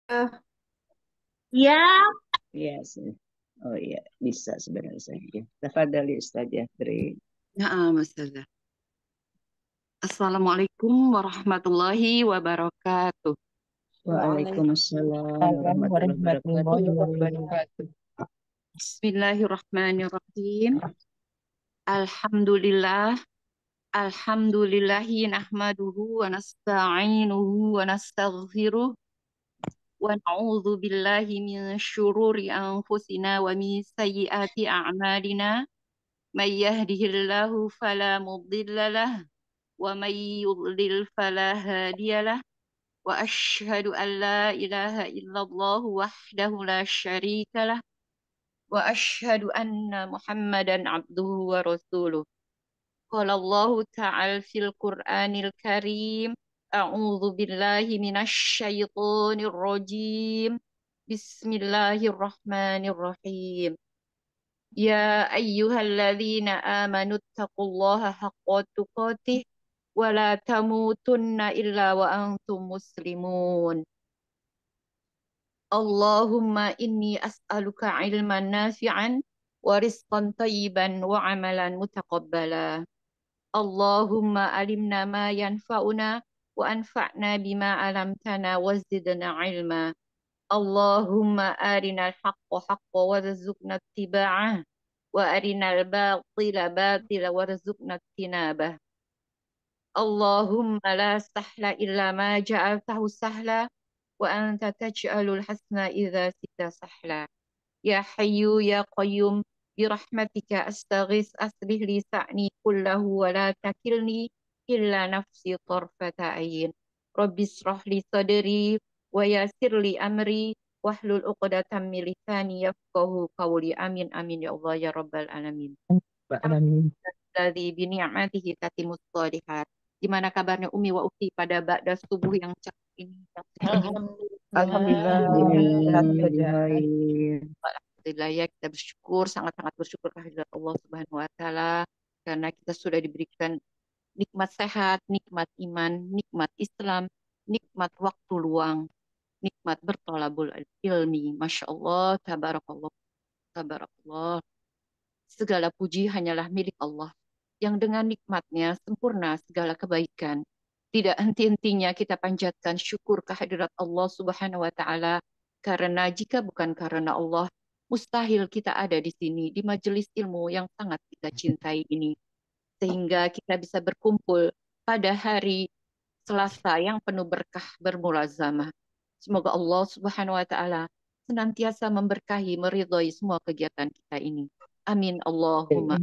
Ya, Iya sih. Oh iya, bisa sebenarnya saya. Tafadhali Ustaz Jafri. Naam, Ustazah. Assalamualaikum warahmatullahi wabarakatuh. Waalaikumsalam Waalaikumsalam warahmatullahi warahmatullahi wabarakatuh. wabarakatuh. Bismillahirrahmanirrahim. Alhamdulillah. Alhamdulillahi nahmaduhu wa nasta'inuhu wa nastaghfiruh wa na'udzu billahi min syururi anfusina wa min sayyiati a'malina. May yahdihillahu fala mudilla lah wa may yudlil fala hadiyalah. وأشهد أن لا إله إلا الله وحده لا شريك له وأشهد أن محمدا عبده ورسوله قال الله تعالى في القرآن الكريم أعوذ بالله من الشيطان الرجيم بسم الله الرحمن الرحيم يا أيها الذين آمنوا اتقوا الله حق تقاته ولا تموتن إلا وأنتم مسلمون اللهم إني أسألك علما نافعا ورزقا طيبا وعملا متقبلا اللهم علمنا ما ينفعنا وأنفعنا بما علمتنا وزدنا علما اللهم أرنا الحق حقا وارزقنا اتباعه وأرنا الباطل باطلا وارزقنا اجتنابه اللهم لا سهل إلا ما جعلته سهلا وأنت تجعل الحسن إذا شئت سهلا يا حي يا قيوم برحمتك أستغيث أصلح لي شأني كله ولا تكلني إلا نفسي طرفة عين رب اشرح لي صدري ويسر لي أمري واحلل عقدة من لساني يفقه قولي آمين آمين يا الله يا رب العالمين Mbak Alamin. Alladzi bini'matihi tatimmus shalihat. Gimana kabarnya Umi wa Ukti pada ba'da subuh yang cerah ini yang suci ini? Alhamdulillah, sehat Alhamdulillah, saja. baik. Alhamdulillah ya kita bersyukur, sangat-sangat bersyukur kehadirat Allah Subhanahu wa taala karena kita sudah diberikan nikmat sehat, nikmat iman, nikmat Islam, nikmat waktu luang, nikmat bertolabul ilmi. Masya Allah, tabarakallah, tabarakallah. Segala puji hanyalah milik Allah, yang dengan nikmatnya sempurna segala kebaikan. Tidak henti-hentinya kita panjatkan syukur kehadirat Allah Subhanahu wa Ta'ala, karena jika bukan karena Allah, mustahil kita ada di sini, di majelis ilmu yang sangat kita cintai ini, sehingga kita bisa berkumpul pada hari Selasa yang penuh berkah bermulazamah. Semoga Allah Subhanahu wa Ta'ala senantiasa memberkahi, meridhoi semua kegiatan kita ini. Amin Allahumma.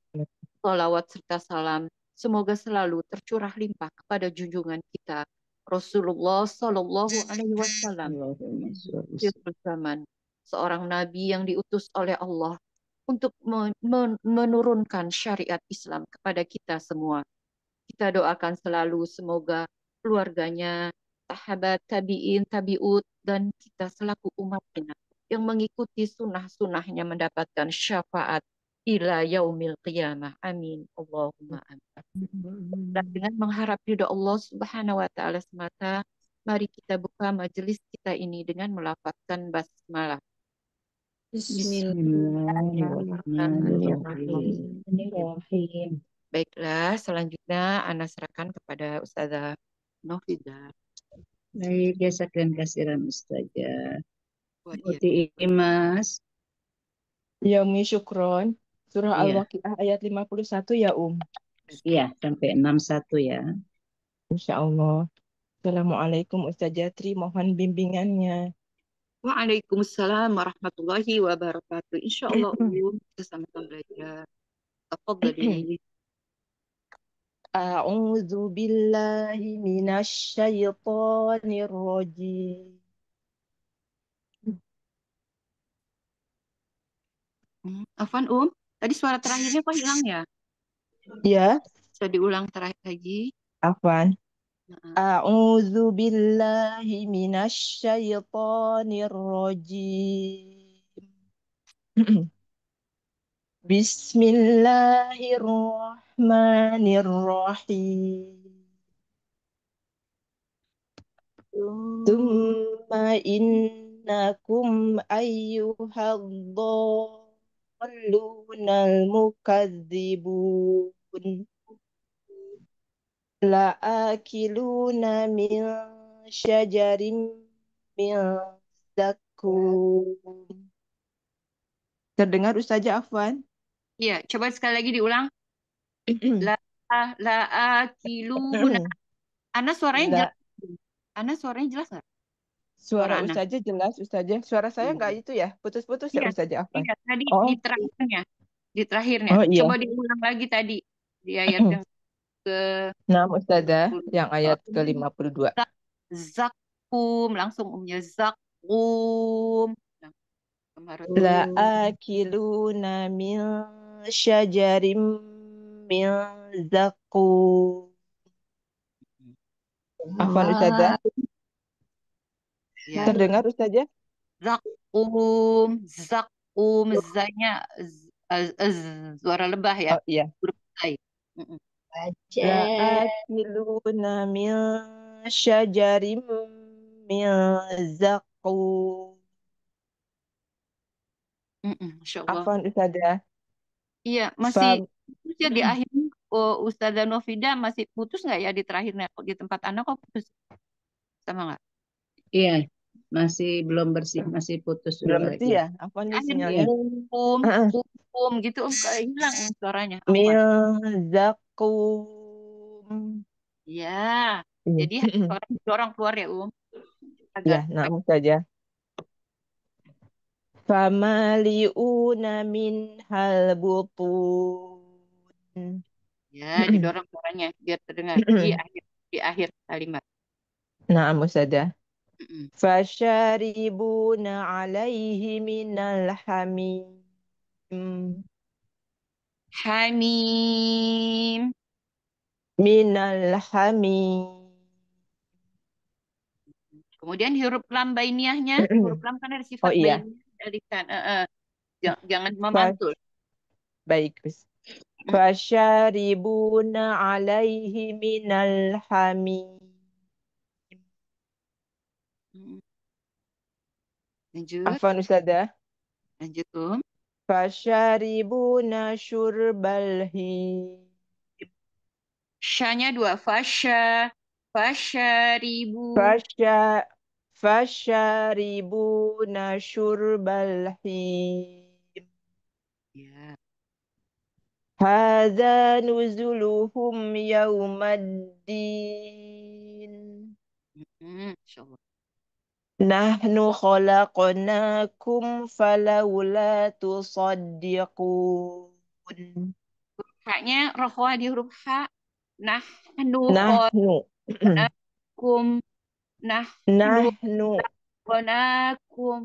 Salawat serta salam semoga selalu tercurah limpah kepada junjungan kita Rasulullah Sallallahu Alaihi Wasallam, Allahumma sholli. akhir zaman, seorang nabi yang diutus oleh Allah untuk menurunkan syariat Islam kepada kita semua. Kita doakan selalu semoga keluarganya, sahabat, tabi'in, tabi'ut, dan kita selaku umatnya yang mengikuti sunnah-sunnahnya mendapatkan syafaat ila yaumil qiyamah. Amin. Allahumma amin. Dan dengan mengharap ridho Allah Subhanahu wa taala semata, mari kita buka majelis kita ini dengan melafazkan basmalah. Bismillahirrahmanirrahim. Bismillahirrahmanirrahim. Baiklah, selanjutnya Ana serahkan kepada Ustazah Noviza. Baik, jazakan kasiran Ustazah. Wa iya. Uti Imas. Yaumi Syukron, surah Iya, Al-Waqiah ayat 51 ya iya sampai 61 ya. Insya Allah. Assalamualaikum Ustaz Jatri, mohon bimbingannya. Waalaikumsalam warahmatullahi wabarakatuh. Insya Allah, kita sama-sama belajar. Tafadhali. A'udzu billahi minasyaitonir rajim. Afan, tadi suara terakhirnya kok hilang ya? Ya, Bisa diulang terakhir lagi. Afwan. Nah, A'udzu billahi minasyaitonir rajim. Bismillahirrahmanirrahim. ثم إنكم أيها الضالون المكذبون لآكلون من شجر من زقوم. Terdengar Ustazah Afwan? Iya, coba sekali lagi diulang. La la akiluna. Ana suaranya La, jelas. Ana suaranya jelas nggak? Suara suara Ana. Ustazah jelas, Ustazah. Suara saya Iya, nggak itu ya? Putus-putus ya iya, Ustazah Afwan? iya. Tadi di Oh, terakhirnya, di terakhirnya. oh iya. Coba diulang lagi tadi di ayat yang ke Nah, Ustazah, 50. yang ayat ke-52. Zak, zakum, langsung umnya zakum. Nah, kemarin La akiluna min syajarim min zakum. Afwan Ustazah? ya, Terdengar Ustazah? zakum, zakum, zanya suara lebah ya, Oh iya. huruf zai. Mm-mm. La akiluna min syajarim min zakum. Masya Allah. Afwan Ustazah. Iya, masih Fam putus ya di akhirnya. Oh, Ustazah Novida masih putus nggak ya di terakhirnya? Kok di tempat anak kok putus? Sama nggak? Iya, masih belum bersih, masih putus belum dua bersih lagi. ya? Afwan nih Akhirnya sinyalnya. gitu, kayak hilang suaranya. Min Afwan. zakum. Iya, Iya. jadi suara dorong keluar ya, agak Ya, nah saja. Famaliuna min halbutun. ya didorong suaranya biar terdengar di akhir kalimat. Nah, saja. Mm-mm. Fasharibuna alaihi minal hamim. Hamim. Minal hamim. Kemudian huruf lam bainiahnya, huruf lam kan ada Oh sifat iya, bainiah dialihkan. Jangan Fas memantul. baik. Mm-mm. Fasharibuna alaihi minal hamim. Mm-mm. Lanjut, Afan Ustazah. lanjut Fasharibuna syurbal him. Sya-nya dua, fasya ribu. Fasya Fasharibuna syurbal him. Ya. Hadza nuzuluhum yaumaddin. Insya Allah. Nahnu khalaqnakum falawla tusaddiqun. Haknya rokhwah di huruf H. Nahnu Nahnu khalaqnakum. Nahnu Nahnu khalaqnakum.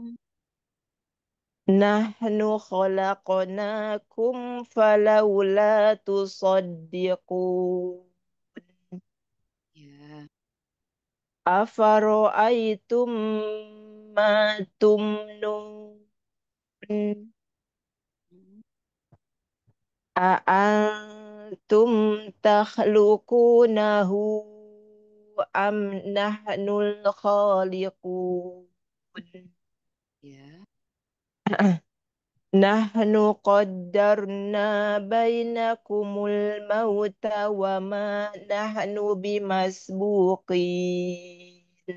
Nahnu khalaqnakum falawla tusaddiqun. Ya. Afara'aytum ma tumnun. Mm. A'antum takhluqunahu am nahnul khaliqun. Ya. Nahnu qaddarna bainakumul mauta wa ma nahnu bimasbuqin.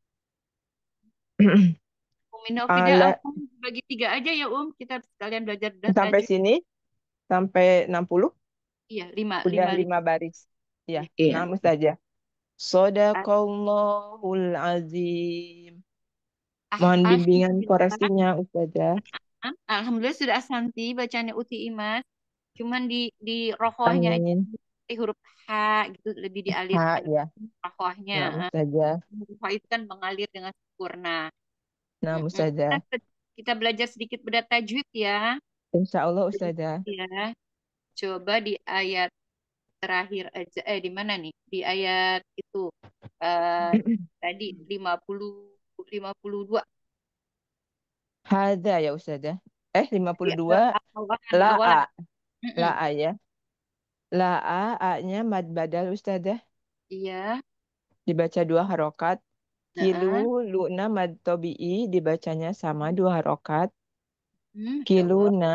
Umi Novida, Ala aku bagi tiga aja ya, Kita sekalian belajar dan sampai tajwid. sini sampai 60 Iya, lima, udah lima, lima. 5 baris. Ya, Iya. namus saja. Sadaqallahul azim. Mohon bimbingan Alhamdulillah. koreksinya Ustazah. Alhamdulillah sudah asanti bacanya Uti Imas. Cuman di rokohnya aja Amin. huruf H gitu lebih Ha dialirkan ya, rokohnya. namus saja. Huruf H itu kan mengalir dengan sempurna. Namus Mm-mm. Kita, saja. kita belajar sedikit beda tajwid ya. Insya Allah Ustazah. Ya, coba di ayat terakhir aja. Di mana nih? Di ayat itu eh, tadi 52. Hada ya Ustazah. Di 52 awalan, awalan. la'a. Mm-mm. La'a ya. La'a A-nya mad badal Ustazah. Iya. Dibaca 2 harokat. Kilu, Heeh. luna, mad tobi'i dibacanya sama 2 harokat. Masya Allah. Kiluna,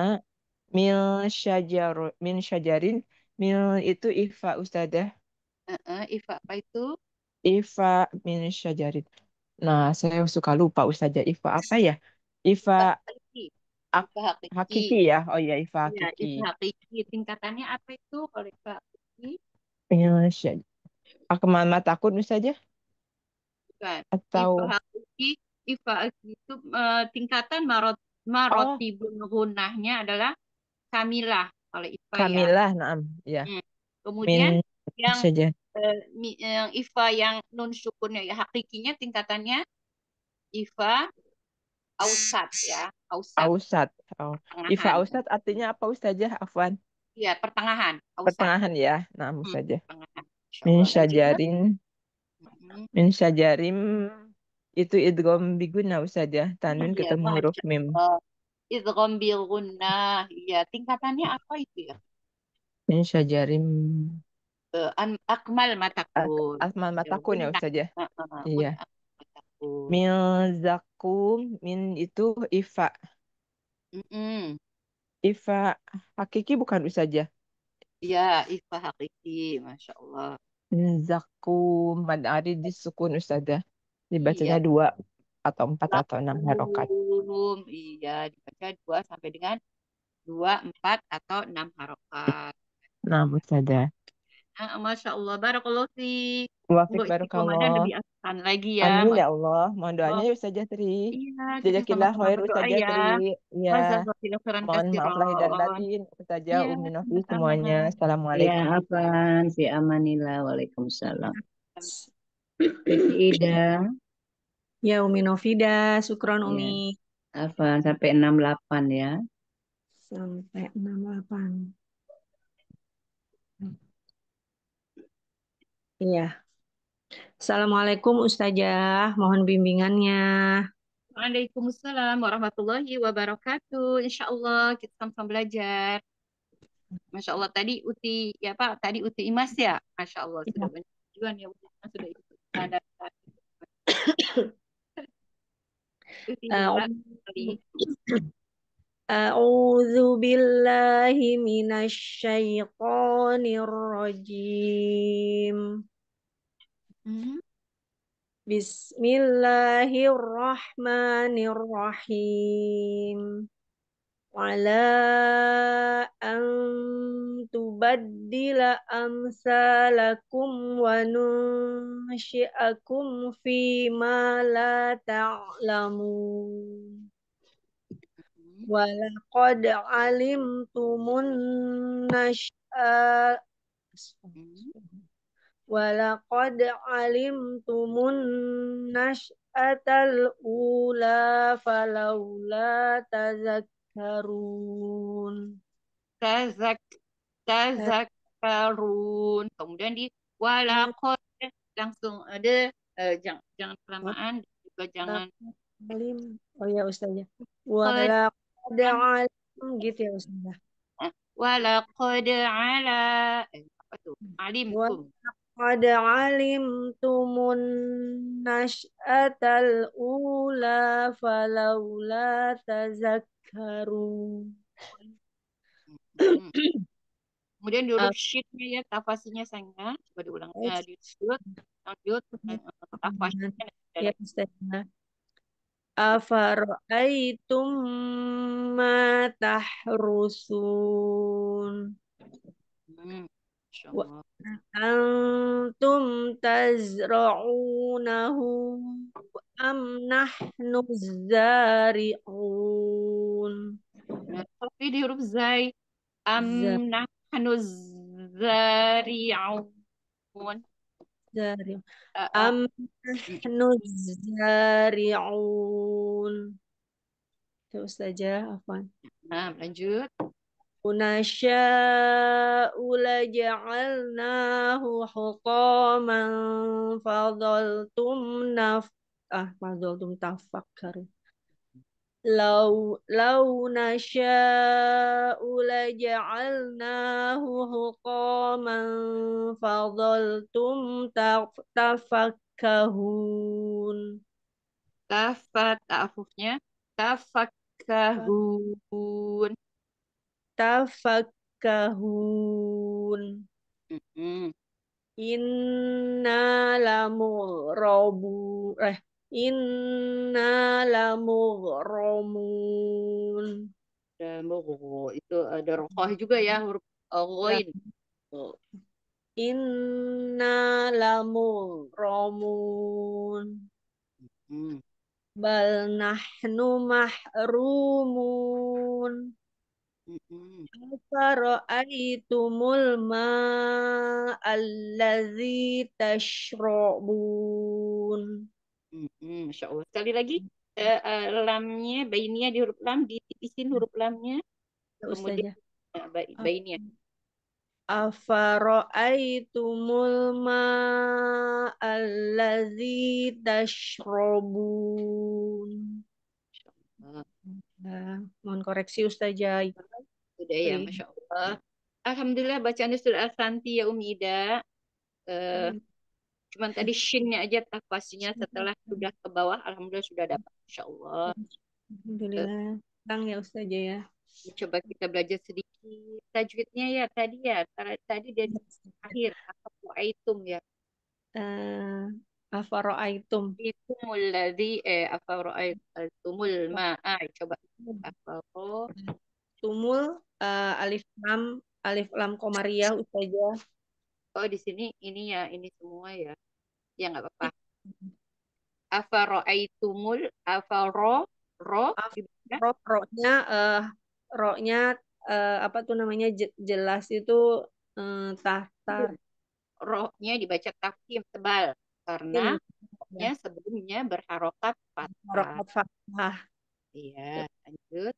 min syajarin. Mil itu ifa Ustazah. Heeh. Ifa apa itu? Ifa min syajarin. Nah, saya suka lupa Ustazah. Ifa apa ya? Ifa Ifa hakiki. ak Ifa hakiki. hakiki ya? Oh iya, ifa Iya, hakiki. ifa hakiki. Tingkatannya apa itu kalau ifa hakiki? Min syaj- Akmal matakun Ustazah? Bukan. Ifa Atau hakiki. Ifa hakiki itu tingkatan oh, marotibun gunahnya adalah kamilah kalau ifa ya. kamilah, naam. Ya. Hmm. Min Kemudian yang syajar. yang ifa yang nun syukurnya ya hakikinya tingkatannya ifa ausat ya, ausat Ausat. Oh. Ifa pertengahan. ausat artinya apa Ustazah? Afwan. Iya, pertengahan, ausat. Pertengahan ya. Naam Ustazah. Pertengahan. Insya Min Allah lanjut. syajarin. Mm-mm. Min syajarim itu idgham biguna Ustazah. Tanwin Iya, ketemu huruf Masya mim. Allah. Idgham bil gunnah. Iya, tingkatannya apa itu ya? Min syajarim Akmal matakun. asmal Ya, matakun ya gunnah. Ustazah. Iya. Gunnah matakun. Min zakum. Min itu ifa. Mm-mm. Ifa hakiki bukan Ustazah. Iya, ifa hakiki. Masya Allah. Min zakum. Mad arid disukun Ustazah. Iya, Dibacanya 2 atau 4 atau 6 harokat. lakum. Iya, dibaca 2 sampai dengan 2, 4 atau 6 harokat. Nah, Ustazah. Masya Allah, barakallahu fi. Wafik Untuk istiqomah dan barakallah. lebih askan lagi ya, Amin ya Masya Allah. Mohon doanya Allah. ya Ustazah Tri. Iya, kita Jazakillah sama-sama khair berdoa Ustazah ya. Tri. Ya, Jazakallahu khairan mohon maaf lahir dan katsiran. batin. Ustazah Iya, Umi Novi sama-sama. semuanya. Ya, Assalamualaikum. Afan, fi amanillah, waalaikumsalam. Titi Ida, Ya, Umi Novida, syukron ya, Umi. Afan sampai 68 ya. Sampai 68. Iya. Assalamualaikum Ustazah, mohon bimbingannya. Waalaikumsalam warahmatullahi wabarakatuh. Insya Allah kita sama-sama belajar. Masya Allah tadi Uti ya Pak, tadi Uti Imas ya. Masya Allah sudah Ya. banyak tujuan ya Uti Imas sudah ikut ada Uti hebat sekali. A'udzu billahi minasyaitonir rajim. Hmm. Bismillahirrahmanirrahim. Wala an tubaddila amsalakum wa nunsyi'akum fi ma la ta'lamun. Walaqad alimtumun nash'a Walaqad alimtumun nash'atal ula falawla tazakkarun. Tazak tazakkarun. Kemudian di walaqad langsung ada jangan kelamaan juga jangan Alim. Oh ya Ustazah. qad Walaqad alim gitu ya Ustazah. walaqad ala apa tuh? Alimtum. Walaqad alimtumun nash'atal ula falawla tazakkarun. Hmm. Kemudian di huruf syidnya ya tafasinya sayangnya coba diulang disebut lanjut tafasinya Ya Ustazah. Afara'aitum ma tahrusun. Masya Wa Allah. antum tazra'unahu am nahnu zari'un. Tapi di huruf zai am nahnu zari'un. Zari. Uh, uh, Am nahnu zari'un. Itu Ustazah, afwan. Nah, lanjut. Unasya'u laja'alnahu huqaman fadhaltum tafakkarun. Lau nasya'u laja'alnahu huqaman fadhaltum tafakkahun. Ta'afufnya tafakkahun. Tafakkahun. Mm-mm. Inna lamughobu Inna lamughramun. Dan itu ada rokoh juga ya, huruf Ya, ghain. Oh. inna lamughramun. Hmm. Bal nahnu mahrumun. Mm-mm. Afara'aitumul ma'allazi tashrabun. Mm-mm. Masya Allah. Sekali lagi, lamnya, bainnya di huruf lam, ditipisin huruf lamnya, Ya, kemudian Ustazah. bainnya. Afara'aitumul ma'allazi tashrabun. Masya Allah. Nah, mohon koreksi Ustazah. Sudah ya, Masya Allah. Alhamdulillah bacaannya sudah Ashanti ya Umi Ida. Eh, Cuman tadi shinnya aja pastinya setelah sudah ke bawah, Alhamdulillah sudah dapat. Masya Allah. Alhamdulillah. Tenang ya Ustazah ya. Coba kita belajar sedikit tajwidnya ya tadi ya. Tadi dari akhir. Apa item ya. Afara'aitum. Itumul ladzi apa ra'aitumul ma'a. Coba. Apa Tumul alif lam komariah Ustazah. Oh di sini ini ya ini semua ya. Ya nggak apa-apa. Afara'aitumul ro dibaca Roknya roknya apa tuh namanya jelas itu tahtar. rohnya dibaca tafkhim tebal karena Im, nya ya. sebelumnya berharokat fathah. Harokat fathah. Iya, lanjut.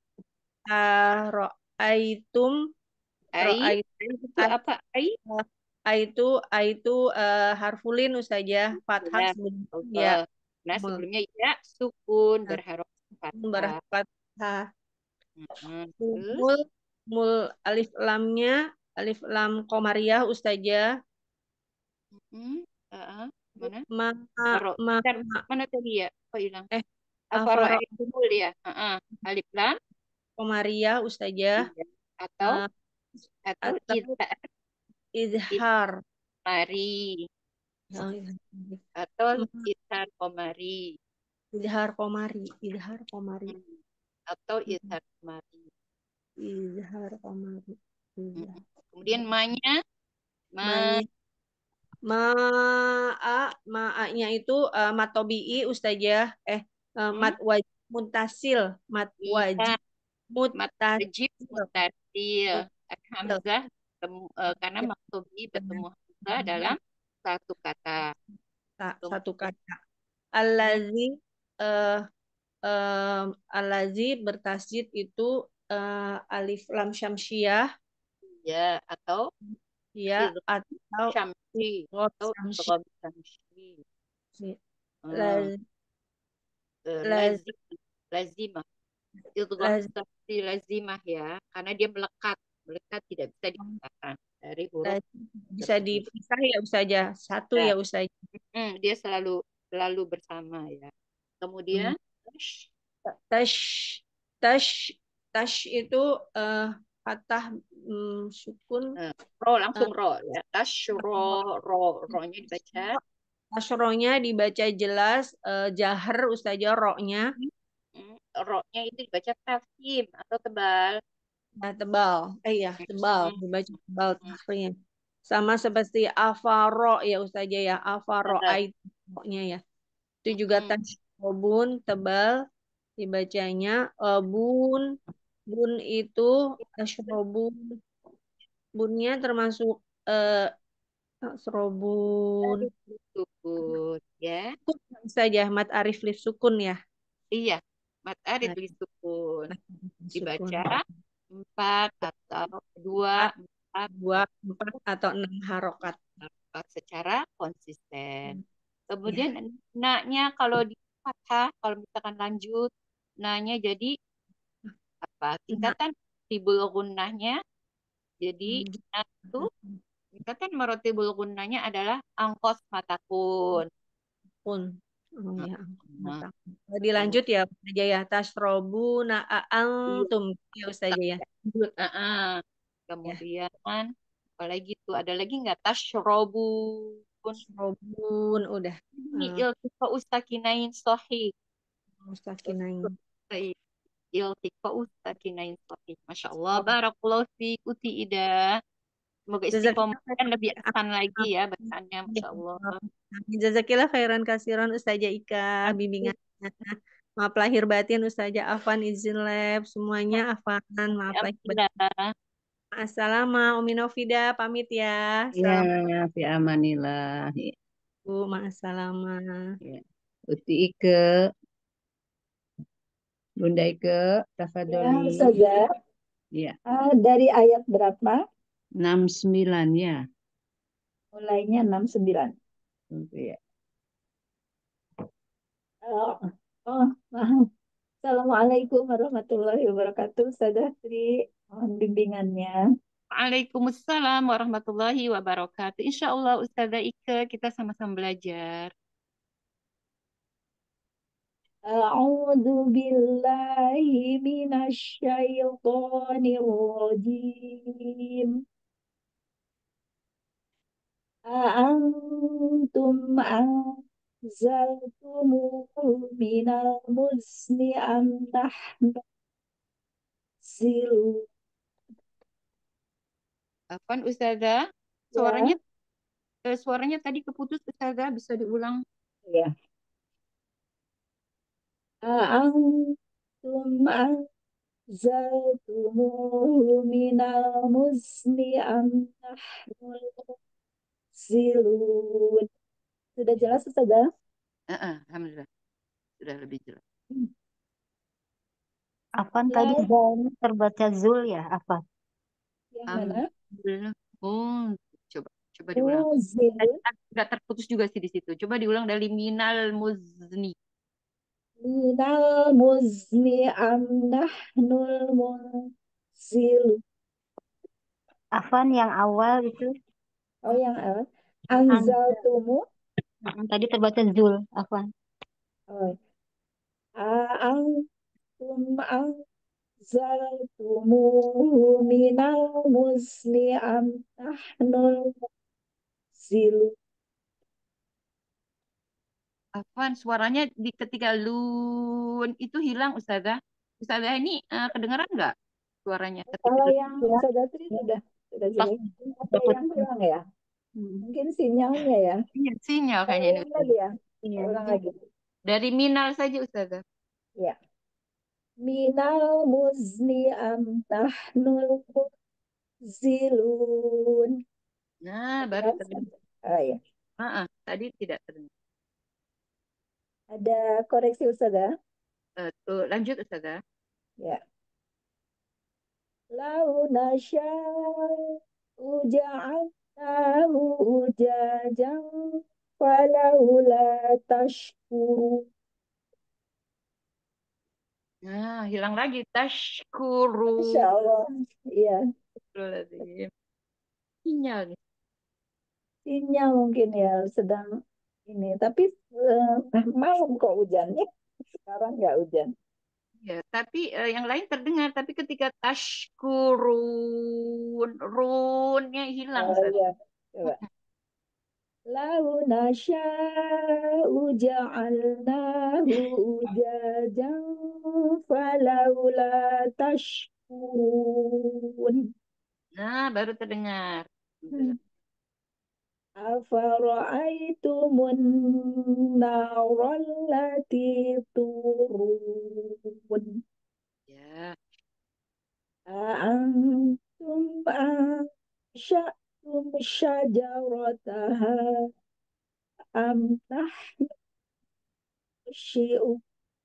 Ro'aitum Ai, itu ro'aitum apa? Ai, itu harfulin Ustazah fathah ya. sebelum ya Allah. Nah, sebelumnya ya sukun berharokat fathah. berharokat fathah. Terus Mul mul alif lam komariah Ustazah. mm, mana? Ma Faro. ma, Bentar, ma mana tadi ya? Kok hilang? eh Afaro Afaro Tumul ya. Alif lam komariah Ustazah. iya. Atau Eh, atau atau izhar. mari Oh, atau Ma- Ishar Komari. izhar komari, Hmm. Atau Ishar Komari. izhar komari, Hmm. izhar. Kemudian ma-nya, ma, Manya ma-nya itu mat tobi'i Ustazah. hmm, Mat wajib muntasil, mat iya, wajib mat mutasil. wajib mutasil. Mutasil. Hamzah karena maktubi bertemu Hamzah dalam satu kata. Satu Kemudian kata. Allazi eh Allazi bertasjid itu alif lam syamsiah ya atau ya idgham atau syamsi idgham atau syamsiah. idgham syamsi. Hmm. Laz, laz, Lazim, lazimah. Idgham laz, syamsi lazimah ya, karena dia melekat. Melekat tidak bisa dipisahkan dari huruf laz, bisa tersebut. dipisah ya Ustazah. Satu Ya, ya Ustazah. dia selalu selalu bersama ya. Hmm. Kemudian Tash, tash, tash itu patah sukun. ro eh, langsung ro ya. Ro-nya dibaca Tasronya dibaca jelas, jahar Ustazah roknya. ro-nya itu dibaca tafkhim atau tebal. Nah, tebal. Iya, tebal. Hmm, Dibaca tebal hmm, tahrin. Sama seperti afaro ya Ustazah ya. Afaro hmm, nya ya. Itu juga hmm. tasybun tebal dibacanya bun. Bun itu tasyrobun. Bunnya termasuk eh tasrobun. Sukun ya. Sukun Ustazah mat arif lif sukun ya. Iya, mat arid Nah, li sukun. sukun. Dibaca empat atau dua, Empat, empat, dua, empat atau enam harokat. empat secara konsisten. Ya. Kemudian naknya kalau di fathah, kalau misalkan lanjut, naknya jadi apa? Nah, Tingkatan tibul gunnahnya jadi nah itu tingkatan marotibul gunnahnya adalah angkos matakun. muttaqun. Oh ya, Nah, muttaqun. Allah. Dilanjut ya Ustazah ya. Tashrobuna Iya, antum ya Ustazah ya. lanjut. Ya, Kemudian apalagi tuh ada lagi nggak tashrobun tashrobun udah. ini iltifa ustakinain sohih. Mustakinain. Iltifa ustakinain sohih. Masya Allah, barakallahu fiik uti ida. Semoga istiqomah Jazakillah kan lebih ahsan lagi ya bacaannya, Masya Allah. Jazakillah khairan kasiran Ustazah Ika Amin. bimbingannya. Maaf lahir batin Ustazah Afan izin lab semuanya Afan maaf lahir batin. Alhamdulillah. Assalamualaikum Umi Novida pamit ya. Ya, Assalamualaikum fi amanillah. Ya, Ma'assalamah. ya. Uti Ike, Bunda Ike, Ya, tafadholi. Ustazah. Ya, Dari ayat berapa? 69 ya. Mulainya 69. Ya. Oh, oh, maaf. Assalamualaikum warahmatullahi wabarakatuh. Ustazah Tri, mohon bimbingannya. Waalaikumsalam warahmatullahi wabarakatuh. Insya Allah Ustazah Ike kita sama-sama belajar. A'udzu billahi minasyaitonir rajim. A'antum anzaltumuhu minal muzni am nahnu zilun. Apaan Ustazah? Suaranya Ya, suaranya tadi keputus Ustazah, bisa diulang? ya. A'antum anzaltumuhu minal muzni am nahnul zilun. Sudah jelas, Ustazah? Alhamdulillah sudah lebih jelas. Afan tadi Lau, zalnya terbaca Zul ya, Afan. yang mana? Alhamdulillah. Oh, coba coba diulang. Muzil, Nggak terputus juga sih di situ. Coba diulang dari minal muzni. minal muzni am nahnul munzilun. Afan yang awal itu Oh, yang awal. an, Anzaltumu. tadi terbaca Zul, Afan. Oh, a'antum anzaltumuhu minal muzni am nahnul munzilun. Afwan, suaranya di ketika lun itu hilang Ustazah. Ustazah ini kedengaran nggak suaranya ketika Kalau lun? yang Ya, Ustazah Tri sudah Pas jelas. Apa dapet. yang hilang ya? Hmm. Mungkin sinyalnya ya. Iya, sinyal Saya kayaknya ini ulang lagi Ustazah. ya. iya. Saya ulang Iya. lagi. Dari minal saja Ustazah. Ya. Minal muzni am nahnul zilun. Nah, baru Jelas? terdengar. Oh, ya. Tadi tidak terdengar. Ada koreksi Ustazah? Tuh, lanjut Ustazah. Ya. Lau nasya'u ja'alnahu ujajan falaula tashkurun. Nah, hilang lagi. Masya Tashkuru. Allah. Iya. Astagfirullahaladzim. Sinyal nih. Sinyal mungkin ya sedang ini. Tapi malam kok hujannya. Sekarang nggak hujan. Ya, tapi yang lain terdengar. Tapi ketika tashkurun, runnya hilang Oh Ustazah. iya. Coba. Lau nasya'u ja'alnahu ujajan falaula tashkurun. Nah, baru terdengar. Alhamdulillah. Afara'aitumun narallati turun. Ya. A'antum ansha'tum syajarataha am nahnu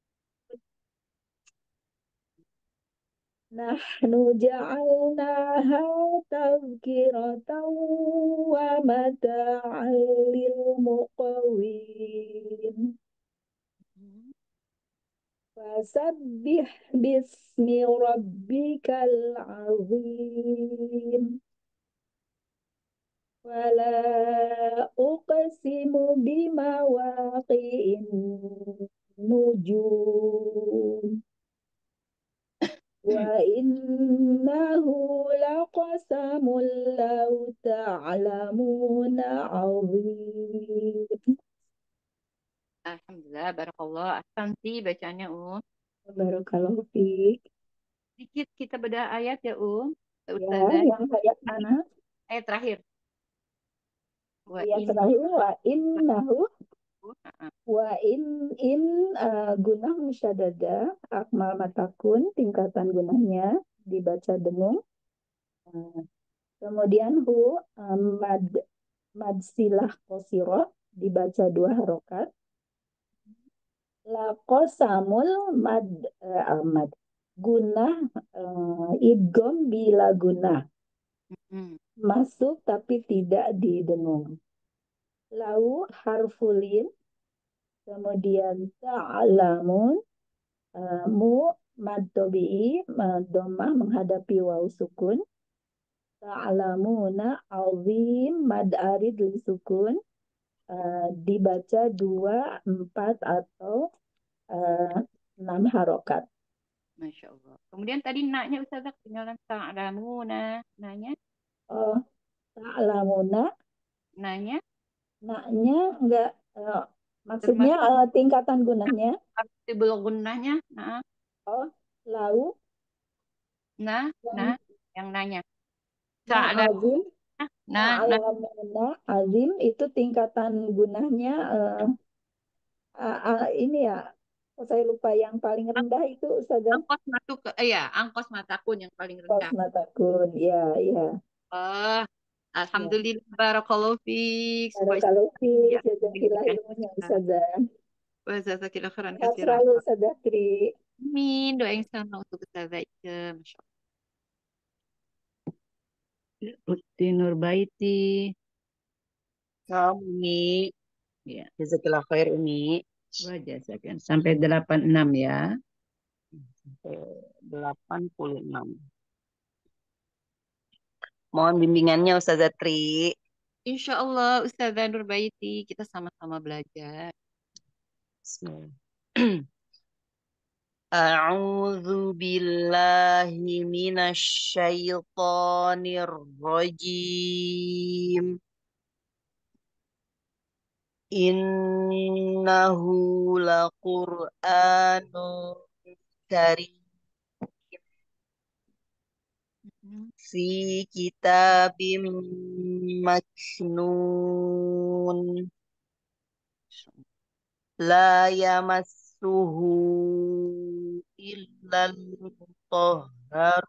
Nahnu ja'alnaha tazkiratan wa mata'an lil muqawin. Fasabbih bismi rabbikal azim. Wala uqsimu bimawaqi'in nujum. Wa innahu laqasamul law ta'lamuna 'azim. Alhamdulillah, barakallah. Ahsanti bacanya, Barakallahu fiik. Sedikit kita bedah ayat ya, Ya, Ustazah. yang ayat mana? Ayat terakhir. Wa Ayat terakhir wa innahu gunah musyadada akmal matakun tingkatan gunahnya dibaca dengung. Kemudian mad silah qasiroh dibaca 2 harokat. Laqasamul mad gunah idgham bila gunah masuk tapi tidak didengung. Lau harfulin, kemudian ta'lamun, mu mad tabi'i, dhammah menghadapi waw sukun. Ta'lamuna azim mad arid li sukun, dibaca 2, 4 atau 6 harokat. Masya Allah. Kemudian tadi naknya Ustazah ketinggalan ta'lamuna. Nanya? Oh, ta'lamuna, Nanya? naknya enggak, maksudnya Termasuk tingkatan gunahnya. artikel gunnahnya? Nah, Oh, lau yang yang nanya. azim, Nah, ta'lamuna azim itu tingkatan gunahnya ini ya, saya lupa yang paling rendah itu Ustazah. angkos matakun yang paling Kos rendah. matakun, ya, ya. Oh, alhamdulillah, barakallahu fiik. Barakallahu fiik, Ya, jazakillah ilmunya Ustazah. Wazazakillah khairan Sehat katsiran. selalu Ustazah Tri. Amin. Doain sama untuk Ustazah Ike. Masya Allah. Uti Nurbaiti. Umi. Ya, Jazakallah khair Umi. wajazakan. Sampai 86 ya. Sampai 86. Mohon bimbingannya Ustazah Tri. Insya Allah Ustazah Nurbaiti. Kita sama-sama belajar. Bismillah. A'udzu billahi minasy syaithanir rajim. Innahu laqur'anun karim fi kitabim maknun la yamassuhu illal mutahharun.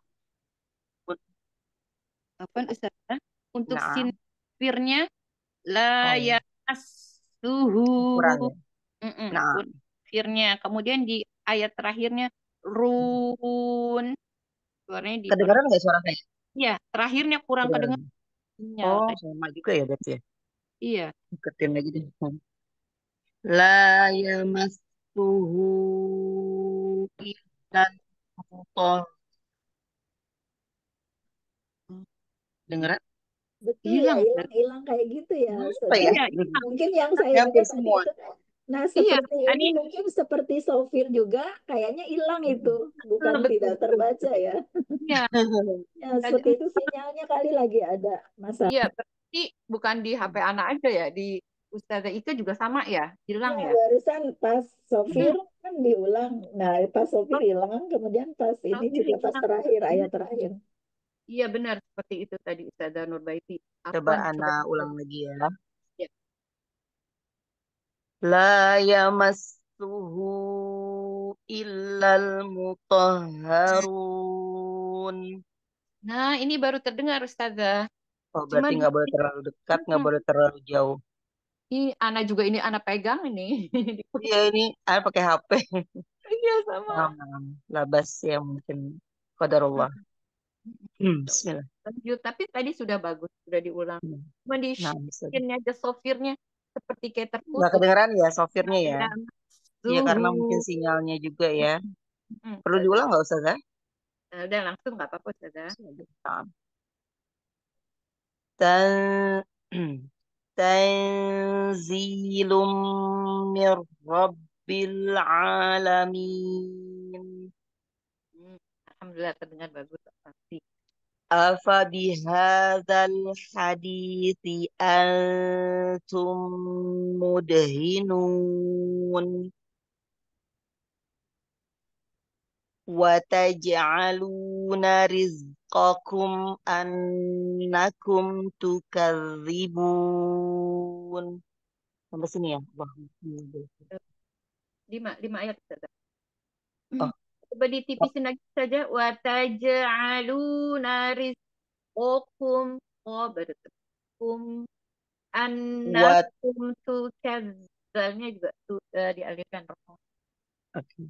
Apa Ustazah? Untuk Nah, sinfirnya la yamassuhu. kurang ya. Nah, Firnya. Kemudian di ayat terakhirnya run. Suaranya di kedengaran nggak suara saya? Iya, terakhirnya kurang Kedengaran. kedengaran. Oh, sama juga ya berarti ya. Iya. Iketin lagi deh. La yamassuhu illal mutahharun. Dengeran? Betul Hilang. ya, hilang kayak gitu ya Apa Ustazah. ya? Iya. Mungkin yang saya Hampir baca tadi semua. itu, nah Iya, seperti ini tadi mungkin seperti Sofir juga kayaknya hilang itu, bukan betul, tidak betul. terbaca ya. Iya. Ya, Tadi seperti itu sinyalnya kali lagi ada masalah. iya, berarti bukan di HP anak aja ya, di Ustazah Ika juga sama ya, hilang Ya, ya. barusan pas Sofir kan diulang. Nah, pas Sofir hilang, kemudian pas ini Sofir juga pas hilang. terakhir, ayat terakhir. Iya benar seperti itu tadi Ustazah Nurbaiti. Coba Afwan, Ana ulang lagi ya. Ya. La yamassuhu illal mutahharun. Nah, ini baru terdengar Ustazah. Oh, Cuma berarti nggak boleh terlalu dekat, nggak boleh terlalu jauh. ini anak juga ini anak pegang ini. Iya ini, Ana pakai HP. Iya sama. Labas ya mungkin. Qadarullah. Bismillah. Lanjut, tapi tadi sudah bagus, sudah diulang. Cuma di Nah, bisa. skinnya aja sofirnya seperti kayak Nggak terputus. kedengeran ya sofirnya ya? Ya, Iya karena suhu. mungkin sinyalnya juga ya. Perlu diulang nggak Ustazah? Udah langsung nggak apa-apa Ustazah. تنزيل من رب العالمين. Alhamdulillah terdengar bagus. Pasti. أفبهذا الحديث أنتم مدهنون وتجعلون رزقكم أنكم تكذبون. Sampai sini ya. Lima ayat saja. Oh, Coba ditipisin lagi saja. Wa taj'aluna rizqakum qablakum what? annakum tukazzalnya juga dialihkan roh. Okay.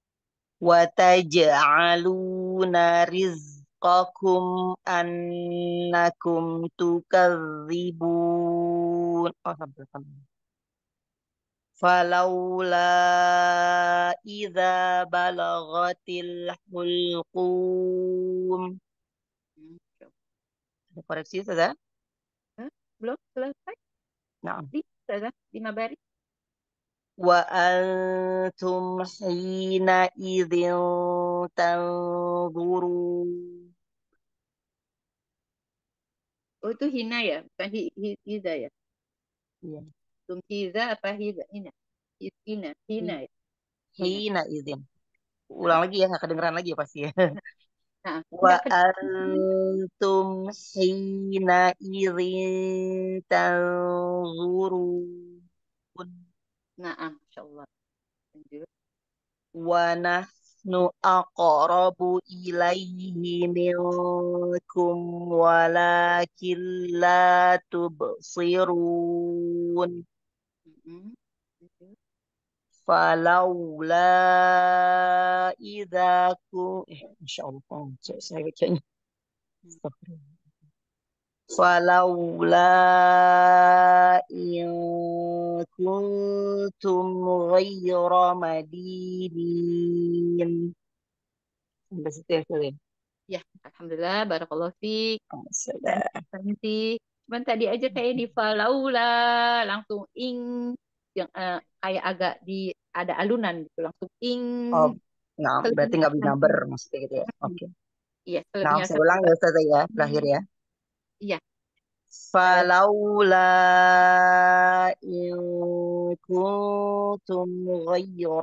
وتجعلون رزقكم أنكم تكذبون. فلولا إذا بلغت الحلقوم. Ada koreksi saja? Belum selesai? Nah. Saja 5 baris. وأنتم حينئذ تنظرون. Oh itu hina ya, bukan hiza ya. Iya. Hiza apa hiza? Hina. Hina ya. حينئذ. Ulang lagi ya, nggak kedengeran lagi ya pasti ya. Nah, وأنتم حينئذ تنظرون. Nah, Masya Allah. Lanjut. ونحن أقرب إليه منكم ولكن لا تبصرون. فلولا إذا إن شاء الله saya bacanya. فلولا إن كنتم غير مدينين. Sampai situ ya, Selin. Ya, Alhamdulillah, barakallahu fiik. Sudah. Nanti, cuman tadi aja kayak di falaula langsung ing yang kayak agak ada alunan gitu, langsung ing. Oh, nah berarti nggak binaber maksudnya gitu ya. Oke. Iya, Nah, selebihnya saya ulang ya Ustaz ya, terakhir ya. Iya. فلولا إن كنتم غير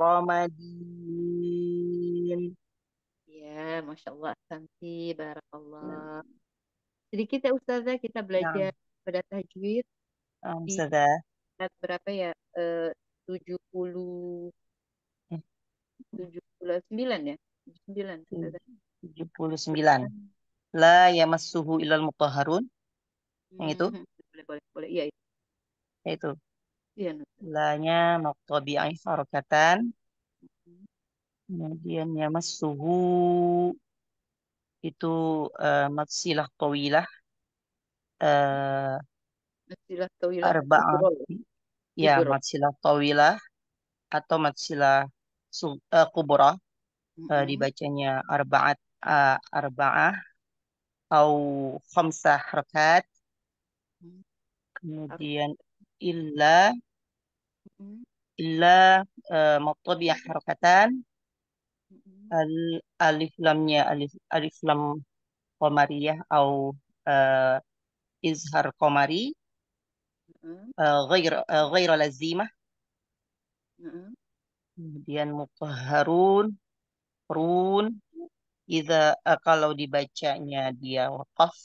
مدين. Ya, Masya Allah, Santi, barakallah. Sedikit ya Ustazah, kita belajar pada tajwid di Ustazah. berapa ya? 79 ya? 79. 79. La yamassuhu ilal mutahharun. Yang itu? Boleh. Iya itu. Itu. Iya. La-nya maqtabi'i harakatan. Kemudian yamassuhu itu matsilah tawilah. Matsilah tawilah. Arba'ah. Ya, matsilah tawilah atau matsilah kubra. Dibacanya arba'ah atau khamsah harakat. Kemudian illa maqtabi'ah harakatan. Alif lamnya alif lam qamariyah atau izhar qamari ghair lazimah. Kemudian mutahharun run kalau dibacanya dia waqaf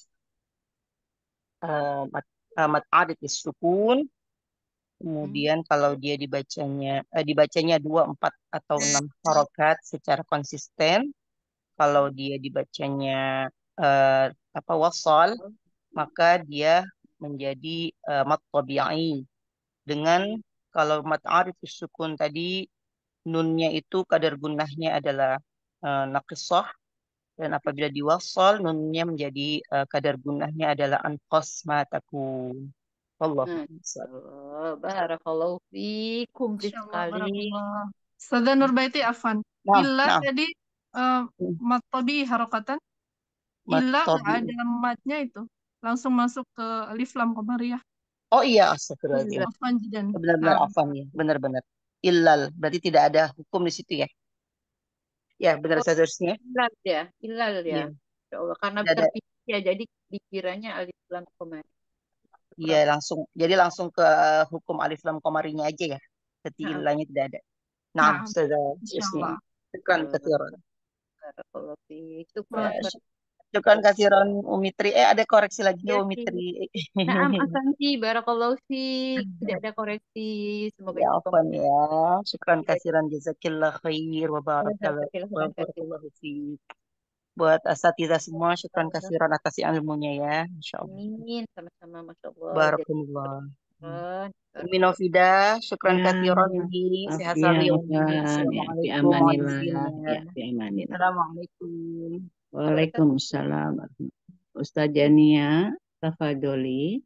mat adid sukun. Kemudian kalau dia dibacanya 2, 4 atau 6 harokat secara konsisten. Kalau dia dibacanya wasal, maka dia menjadi mat tabi'i. Dengan kalau mat arif sukun tadi nunnya itu kadar gunnahnya adalah naqisah, dan apabila diwasal nunnya menjadi kadar gunnahnya adalah anqas ma takun. Allah. Barakallahu fiikum sekali. Ustazah Nurbaiti Afan. Illa tadi mat tabi harokatan. Illa nggak ada matnya itu. Langsung masuk ke alif lam qamariyah. Oh iya, astagfirullahaladzim. Illa. Afwan jidan. Benar-benar Naam. afan ya, benar-benar. Illal, berarti tidak ada hukum di situ ya. Ya, benar Oh, seharusnya. ilal ya. Ilal ya. Iya, Ya Allah. Karena tidak ada. terpikir ya. Jadi dikiranya alif lam komari. Iya, langsung. Jadi langsung ke hukum alif lam komarinya aja ya. Berarti Naam. illahnya tidak ada. Nah, Naam. sudah Insya Yasmin. Allah. Syukran kasiran. Barakallahu fiik. Ya, Syukran. syukran kasiran Umitri. Ada koreksi lagi Ya, Umitri. Naam Asanti, barakallahu fiik. Tidak ada koreksi. Semoga Ya, istiqomah. afan ya. Syukran Iya, kasiran jazakillah khair wa jazakallahu khairan wa kasiran. barakallahu fiik. Buat asatidzah semua, syukran kasiran atas ilmunya ya. Insya Allah. Amin. Sama-sama, Masya Allah. Barakallah. Jazakallah. Umi Novida, syukran Ya, kasiran Umi. Sehat ya, selalu ya Umi. Afwan. Ya, fi Assalamualaikum. Mohon amanillah. izinnya. Ya, fi amanillah. Assalamualaikum. Waalaikumsalam. Ustazah Nia, tafadholi.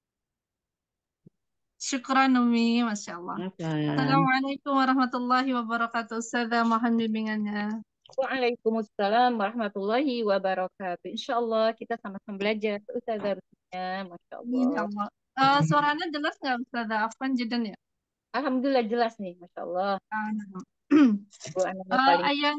Syukran Umi, Masya Allah. Afwan. Assalamualaikum warahmatullahi wabarakatuh. Ustazah, mohon bimbingannya. Waalaikumsalam warahmatullahi wabarakatuh. Insya Allah kita sama-sama belajar. Ustazah Rusia, Masya Amin, Allah. ya Allah. Suaranya jelas nggak Ustazah? Afwan jidan ya? Alhamdulillah jelas nih, Masya Allah. Bu anaknya paling Ayat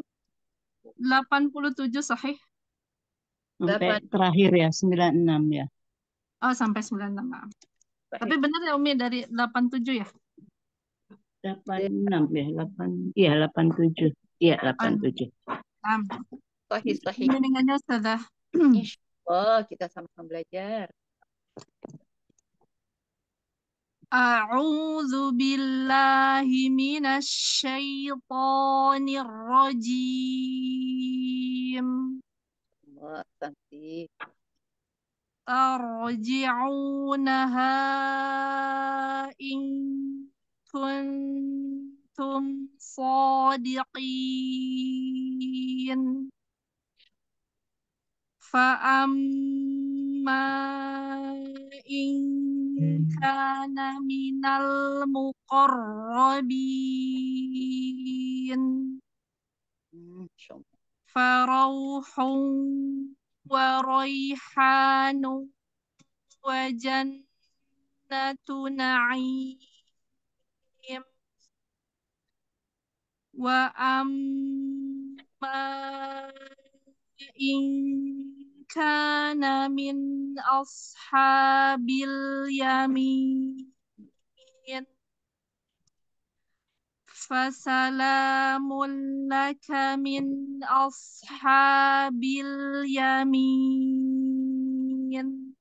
87 sahih. Sampai terakhir ya, 96 ya. Oh, sampai 96. Maaf. Tapi benar ya Umi dari 87 ya? 86 ya, 8. Iya, 87. Iya, 87. sahih, sahih. Bimbingannya Ustazah. Insya Allah kita sama-sama belajar. A'udzu billahi minasy syaithanir rajim. Allah, cantik. Tarji'unaha in kuntum sadiqin. Fa'amma in kana minal muqarrabin. Farauhun wa rayhanu wa jannatu na'im. Wa amma in kana min ashabil yamin fasalamun laka min ashabil yamin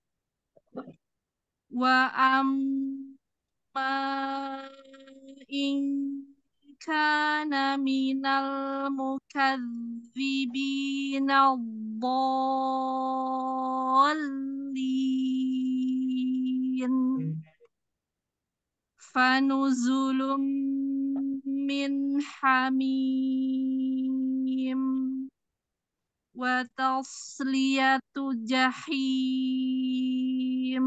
wa amma in kana minal mukadzibina dhallin fanuzulum min hamim wa tasliyatu jahim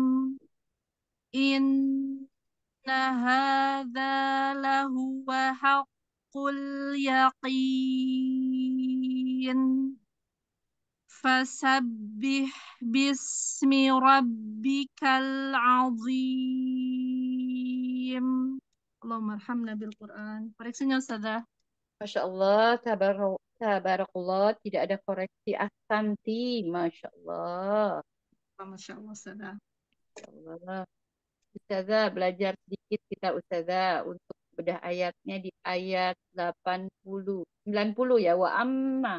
inna hadza lahuwa haqqul yaqin fasabbih bismi rabbikal azim. Allahumma arhamna bil Quran. Koreksinya Ustazah. Masya Allah, tabarakallah, tidak ada koreksi Asanti, Masya Allah. Masya Allah Ustazah. Masya Allah. Ustazah, belajar sedikit kita Ustazah untuk bedah ayatnya di ayat 80, 90 ya, wa amma.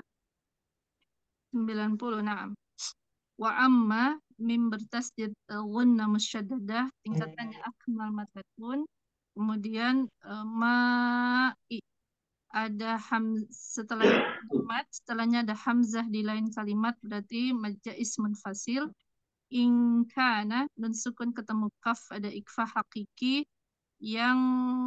90, na'am. Wa amma mim bertasdid gunna musyaddadah tingkatannya akmal matatun. Kemudian ma'i ada setelahnya kalimat, setelahnya ada hamzah di lain kalimat berarti majja ismun fasil. In kana dan sukun ketemu kaf ada ikfa hakiki yang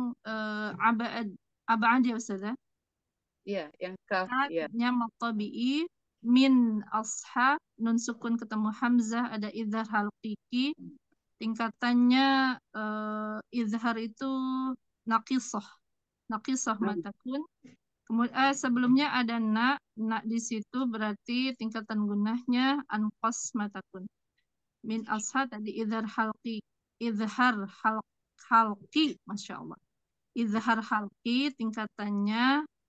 abad ya Ustazah. Iya, yang kaf ya. Nya tabi'i min asha nun sukun ketemu hamzah ada idhar halqiqi tingkatannya izhar itu naqisah matakun. Kemudian sebelumnya ada na di situ berarti tingkatan gunahnya anqas matakun. Min asha tadi idhar halqi izhar halqi, Masya Allah. Izhar halqi tingkatannya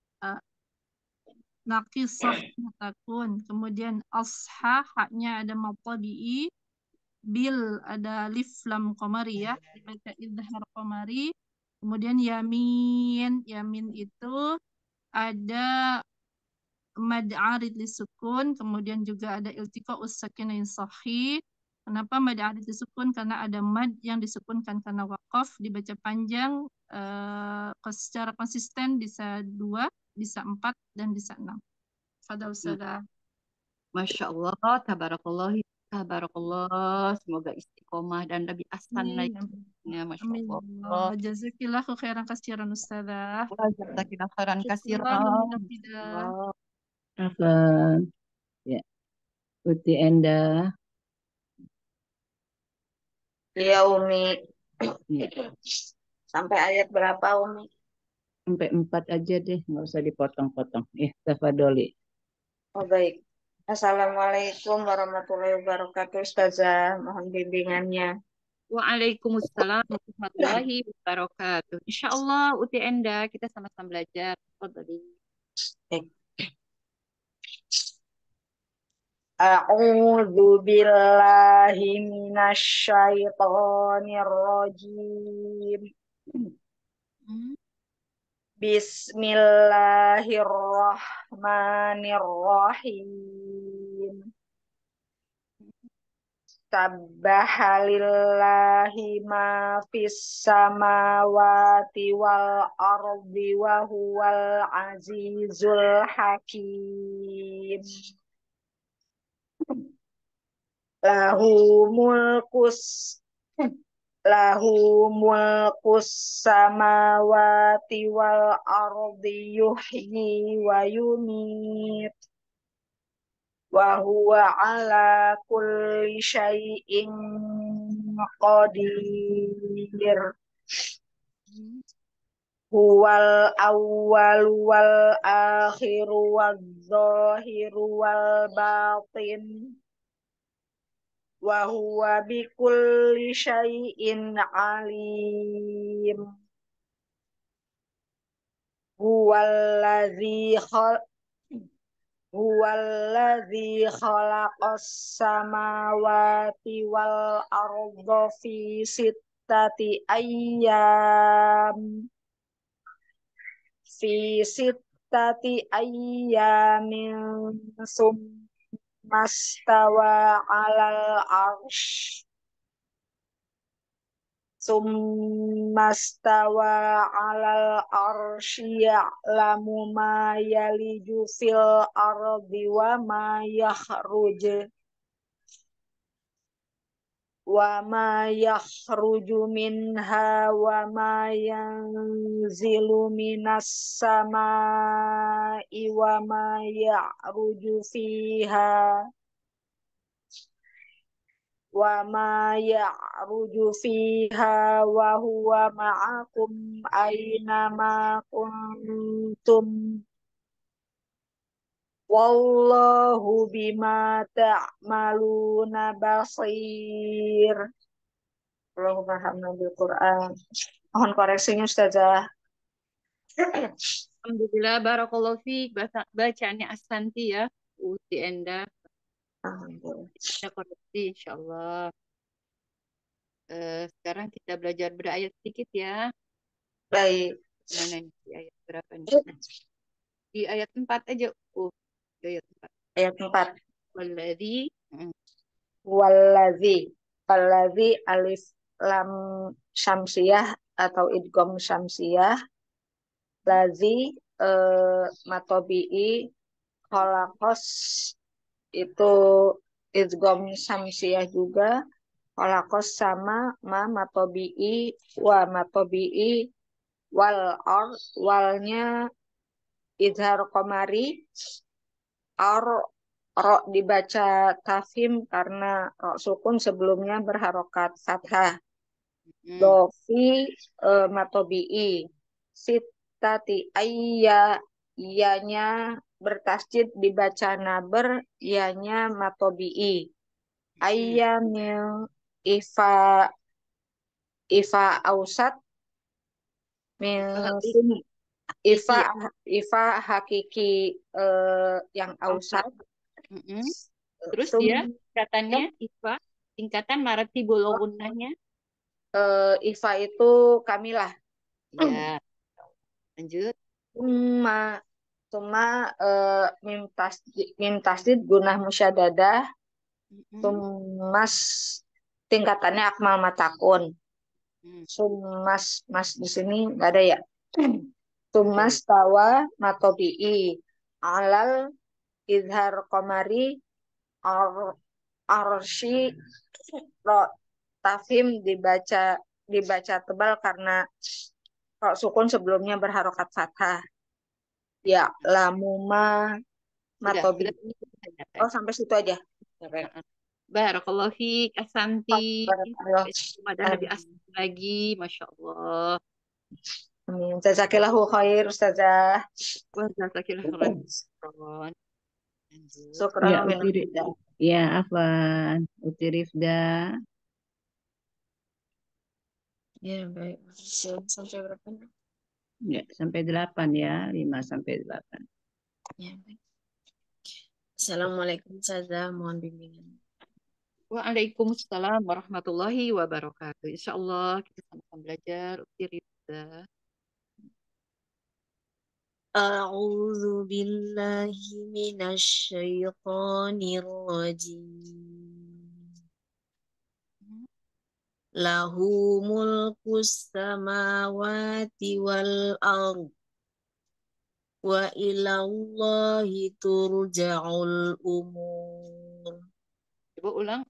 naqisah takun. Kemudian asha haknya ada matabi'i, bil ada alif lam qamariyah dibaca izhar qamari. Kemudian yamin itu ada mad arid disukun, kemudian juga ada iltiqa'us sakinain sahih. Kenapa mad arid disukun? Karena ada mad yang disukunkan karena waqaf, dibaca panjang secara konsisten bisa 2, bisa 4, dan bisa 6. Fadal Ustazah. Masya Allah, tabarakallah, tabarakallah. Semoga istiqomah dan lebih ahsan lagi. Amin. Ya, Masya Amin. Allah. Jazakillahu khairan katsiran Ustazah. Jazakallah khairan Syukran katsiran. munafidah. Afan. Ya. Uti Enda. Iya, Umi. Ya. Sampai ayat berapa, Umi? Sampai 4 aja deh, nggak usah dipotong-potong. Tafadholi. Oh, baik. Assalamualaikum warahmatullahi wabarakatuh, Ustazah. Mohon bimbingannya. Waalaikumsalam warahmatullahi wabarakatuh. Insya Allah, Uti Enda, kita sama-sama belajar. Tafadholi. Baik. A'udzu billahi minasyaitonir rajim. Bismillahirrahmanirrahim. Sabbaha lillahi ma fis samawati wal ardi wa huwal azizul hakim. Lahu mulkus samawati wal ardi yuhyi wa yumit wa huwa ala kulli syai'in qadir. Huwal awwal wal akhiru wal zahiru wal batin wa huwa bikulli syai'in alim. Huwallazi khalaqas samawati wal arda fi sittati ayyamin summastawa alal arsh ya'lamu ma yaliju fil ardi wa ma yakhruju minha wa ma yanzilu minas samai wa ma ya'ruju fiha wa huwa ma'akum aina ma kuntum wallahu bima ta'maluna basir. Allahumma hamdul Quran. Mohon koreksinya Ustazah. Alhamdulillah, barakallahu fiik. Bacaannya Asanti ya, Uti Enda. Ada koreksi, insya Allah. Sekarang kita belajar berayat sedikit ya. Baik. Mana nih di ayat berapa nih? Di ayat 4 aja. Di ayat 4. Ayat 4. Wallazi alif lam syamsiyah atau idgham syamsiyah. Lazi matobi'i kholakos itu idgham syamsiyah juga. Kholakos sama ma matobi'i wa matobi'i walnya izhar qamari ro dibaca tafhim karena ro sukun sebelumnya berharokat fathah. Dofi matobi'i sitati iyanya bertasjid dibaca naber, iyanya matobi'i. Ayyamil Ifa ausat min Hakiki. Ifa Ya. Ifa hakiki yang ausat. Ausat. Terus Sum dia tingkatannya Ifa, tingkatan maratibul gunnahnya. Ifa itu kamilah. Ya, lanjut. Summa summa mim tasdid gunah musyadadah. Sumas tingkatannya akmal matakun. Sumas mas di sini nggak ada ya. Sumas tawa matobi'i alal izhar komari arsy ro tafhim dibaca tebal karena sukun sebelumnya berharokat fathah. Ya lamuma matobi. Oh sampai situ aja. Barakallahu fiik, Asanti. Barakallah. Ada lebih asli lagi, Masya Allah. Amin. Jazakillahu khair Ustazah. Wah, jazakillah khairan. Syukran Ya, wa minal Uti, huda. ya, Afwan. Uti Rifda. Ya, baik. Sampai berapa? Ya, sampai 8 ya. 5 sampai 8. Ya, baik. Assalamualaikum Ustazah, mohon bimbingan. Waalaikumsalam warahmatullahi wabarakatuh. Insya Allah kita sama-sama belajar. Uti Rifda. A'udzu billahi minasyaitonir rajim. Lahu mulkus samawati wal ardh wa ilallahi turja'ul umur. Coba ulang.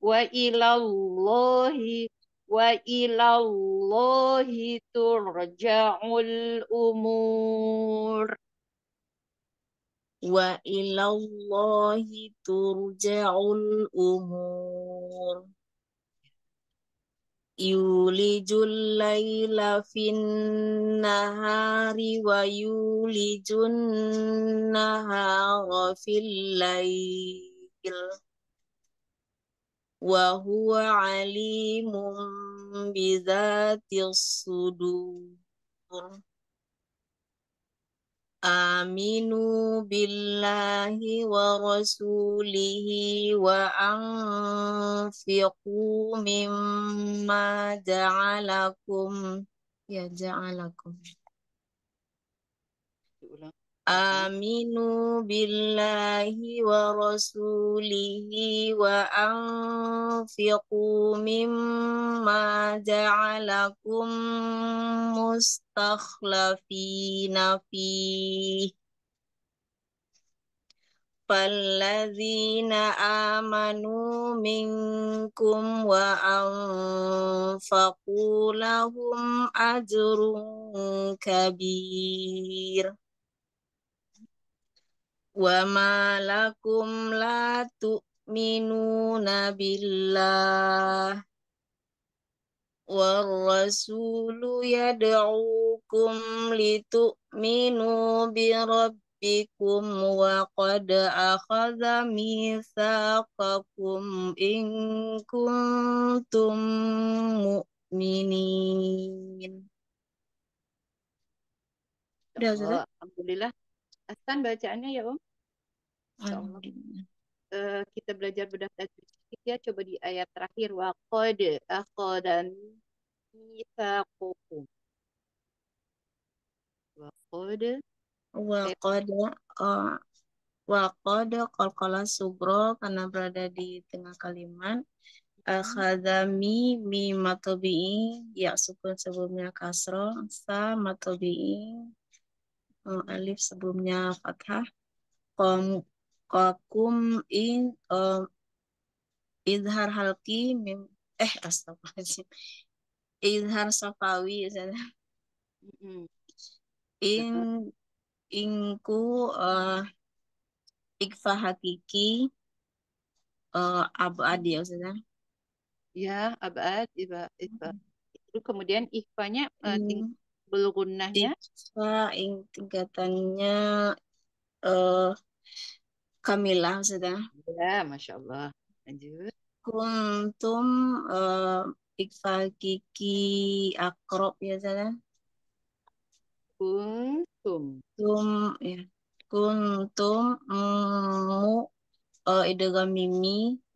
Wa ilallahi turja'ul umur. Wa ilallahi turja'ul umur. Yulijul laila fin nahari wa yulijun nahara fil lail wa huwa alimun bizatis sudur. Aminu billahi wa rasulihi wa anfiqu mimma ja'alakum ja'alakum. Aminu billahi wa rasulihi wa anfiqu mimma ja'alakum mustakhlafina fihi. Falladzina amanu minkum wa anfaqu lahum ajrun kabir. Wa ma lakum la tu'minuna billah war rasulu yad'ukum litu'minu bi rabbikum wa qad akhadha mitsaqakum in kuntum mu'minin. Alhamdulillah. Hasan bacaannya ya Om. Insya Allah. Kita belajar bedah tajwid sedikit ya. Coba di ayat terakhir. Wa qad akhadha mitsaqakum. Wa qad qalqala subro karena berada di tengah kalimat. Akhadami mi matobi'i ya sukun sebelumnya kasro, sa matobi'i alif sebelumnya fathah, qakum in izhar halki mim astagfirullahaladzim, izhar safawi inku ikfa hakiki abad ya Ustazah. Ya, abad iba. Itu kemudian ikhfanya belgunnahnya. Ikhfa tingkatannya kamilah Ustazah. Ya, Masya Allah. Lanjut. Kuntum Iqfal Kiki Akrop biasanya. Kuntum. Ya. Kuntum idgham mimi.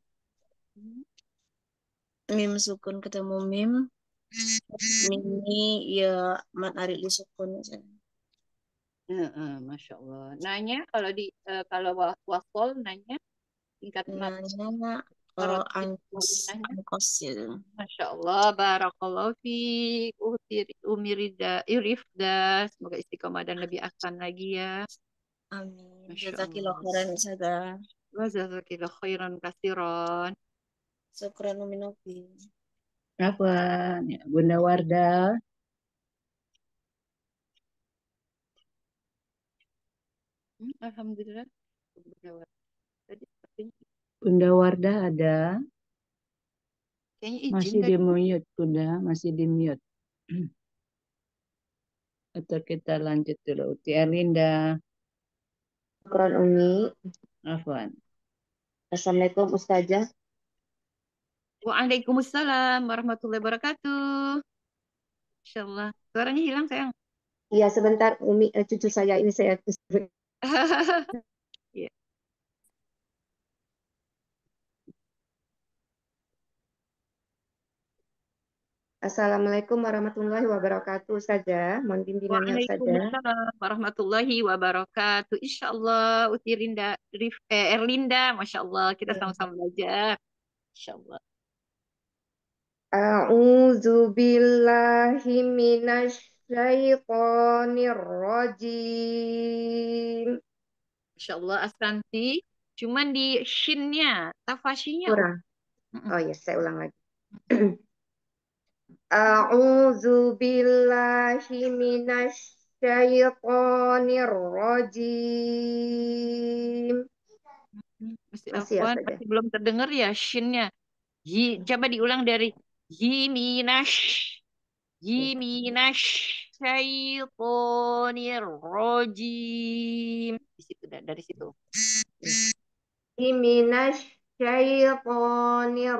Mim sukun ketemu mim. Mimi ya mat arid li sukun misalnya. Masya Allah. Nanya kalau wasol nanya tingkat Nanya angkos ya. Masya Allah, barakallahu fiik, irifda, semoga istiqomah dan lebih ahsan lagi ya. Amin. Masya Jazakillah Allah. khairan Ustazah. Wa jazakillah khairan kasiron. Syukran minoffi. Afwan, ya, Bunda Wardah. Alhamdulillah. Tadi sepertinya Bunda Wardah ada. kayaknya izin Masih tadi. di mute, Bunda. Masih di mute. Atau kita lanjut dulu. Uti Erlinda. Syukran Umi. Afwan. Assalamualaikum Ustazah. Waalaikumsalam warahmatullahi wabarakatuh. Insya Allah. Suaranya hilang sayang. Iya sebentar Umi, cucu saya ini saya. Iya. Assalamualaikum warahmatullahi wabarakatuh Ustazah. Mohon bimbingannya Ustazah. Waalaikumsalam warahmatullahi wabarakatuh. Insya Allah, Uti Erlinda, Masya Allah, kita sama-sama belajar. Insya Allah. A'udzu billahi minasyaitonir rajim. Masya Allah, Asanti. Cuman di shinnya, tafashinya. Kurang. Oh ya, saya ulang lagi. A'udzu billahi minasyaitonir rajim. Masih Masih ya, Afwan, Ustazah? masih belum terdengar ya shinnya. Coba diulang dari Yiminash syaitonir rojim. Di situ, dari situ. Minasyaitonir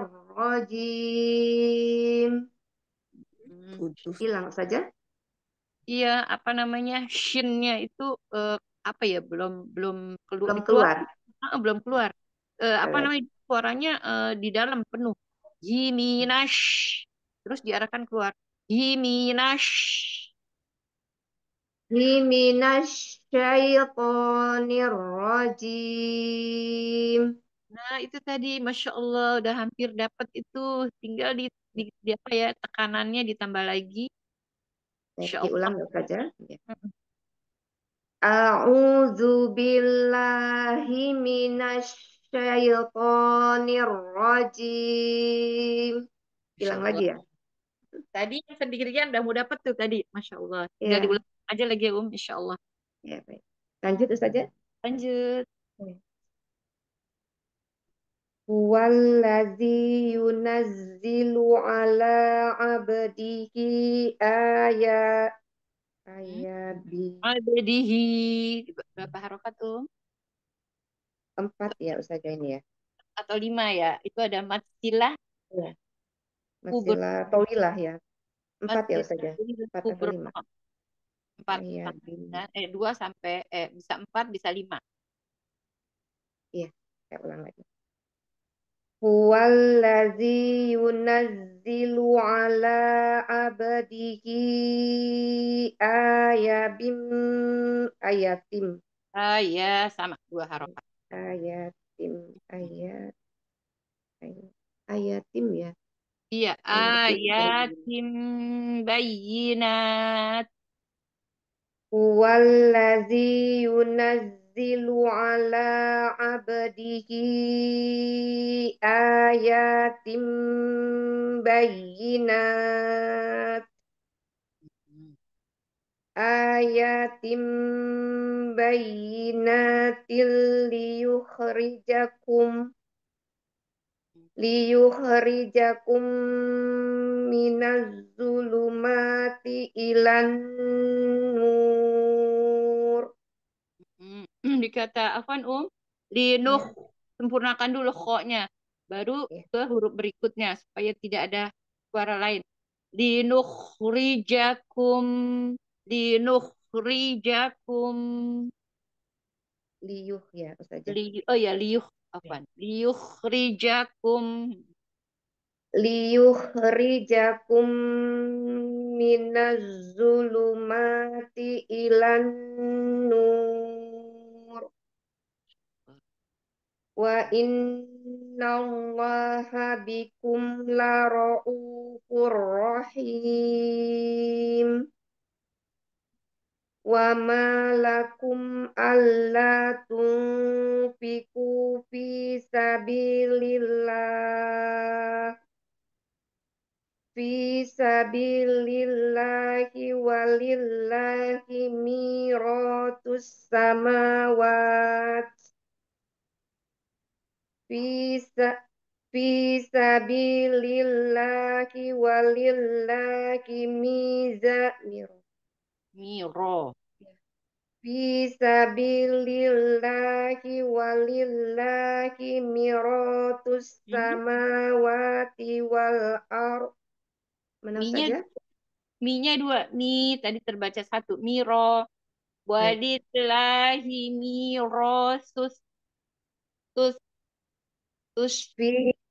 rajim. Hilang saja. Iya, apa namanya? Shinnya itu apa ya? Belum Belum keluar. belum keluar. Apa namanya? Suaranya di dalam penuh. Yiminash. Terus diarahkan keluar. Yiminash. Minasyaitonir rajim. Nah, itu tadi, Masya Allah, udah hampir dapat itu. Tinggal di apa ya, tekanannya ditambah lagi. Masya Allah. Diulang saja. A'udzu billahi minasyaitonir rajim. Hilang lagi ya? Tadi yang sendirian udah mau dapat tuh tadi, Masya Allah. Tinggal Iya. diulang aja lagi ya, Insya Allah. Ya, baik. Lanjut saja. Lanjut. Wallazi yunazzilu ala abdihi Abdihi. Berapa harokat tuh? 4 ya Ustazah ini ya. Atau 5 ya. Itu ada matilah. Ya. Matilah tawilah ya. 4 ya Ustazah. 4 atau 5. 4. 2 sampai bisa 4 bisa 5. Iya, saya ulang lagi. Huwallazi yunazzilu ala abdihi ayatim. Ya, sama 2 harokat. Ayatim ya. Iya, ayatim bayyinat. Huwallazi yunazzilu ala abdihi ayatim bayyinat. Ayatim bayyinatil liyukhrijakum minaz zulumati ilan nur. Dikata Afan linuh, sempurnakan dulu kho-nya, baru ke huruf berikutnya supaya tidak ada suara lain. Linukhrijakum. Linukhrijakum. Liyuh ya Ustazah. Oh ya, liyuh. Afwan. Liyukhrijakum. Liyukhrijakum minazzulumati ilan nur. Wa innallaha bikum lara'ufur rahim. Wa ma lakum alla tunfiqu fi sabilillah walillahi miratus samawat fi sa- fi sabilillahi walillahi Miro. fi sabilillahi walillahi miratus samawati wal ard. Mana Mi-nya saja? Mi-nya 2. Mi tadi terbaca 1. Miro. Baik. Walillahi miro tus Fi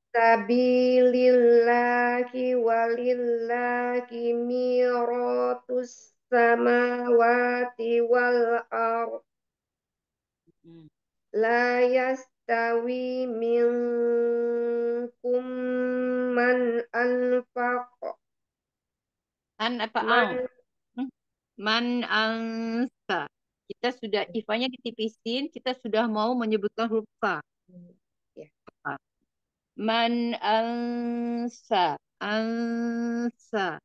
sabilillahi walillahi miratus samawati wal ard. La yastawi minkum man anfaq an apa man ang? Man ansa. Kita sudah ifanya ditipisin, kita sudah mau menyebutkan huruf fa. ya. Man ansa. Ansa.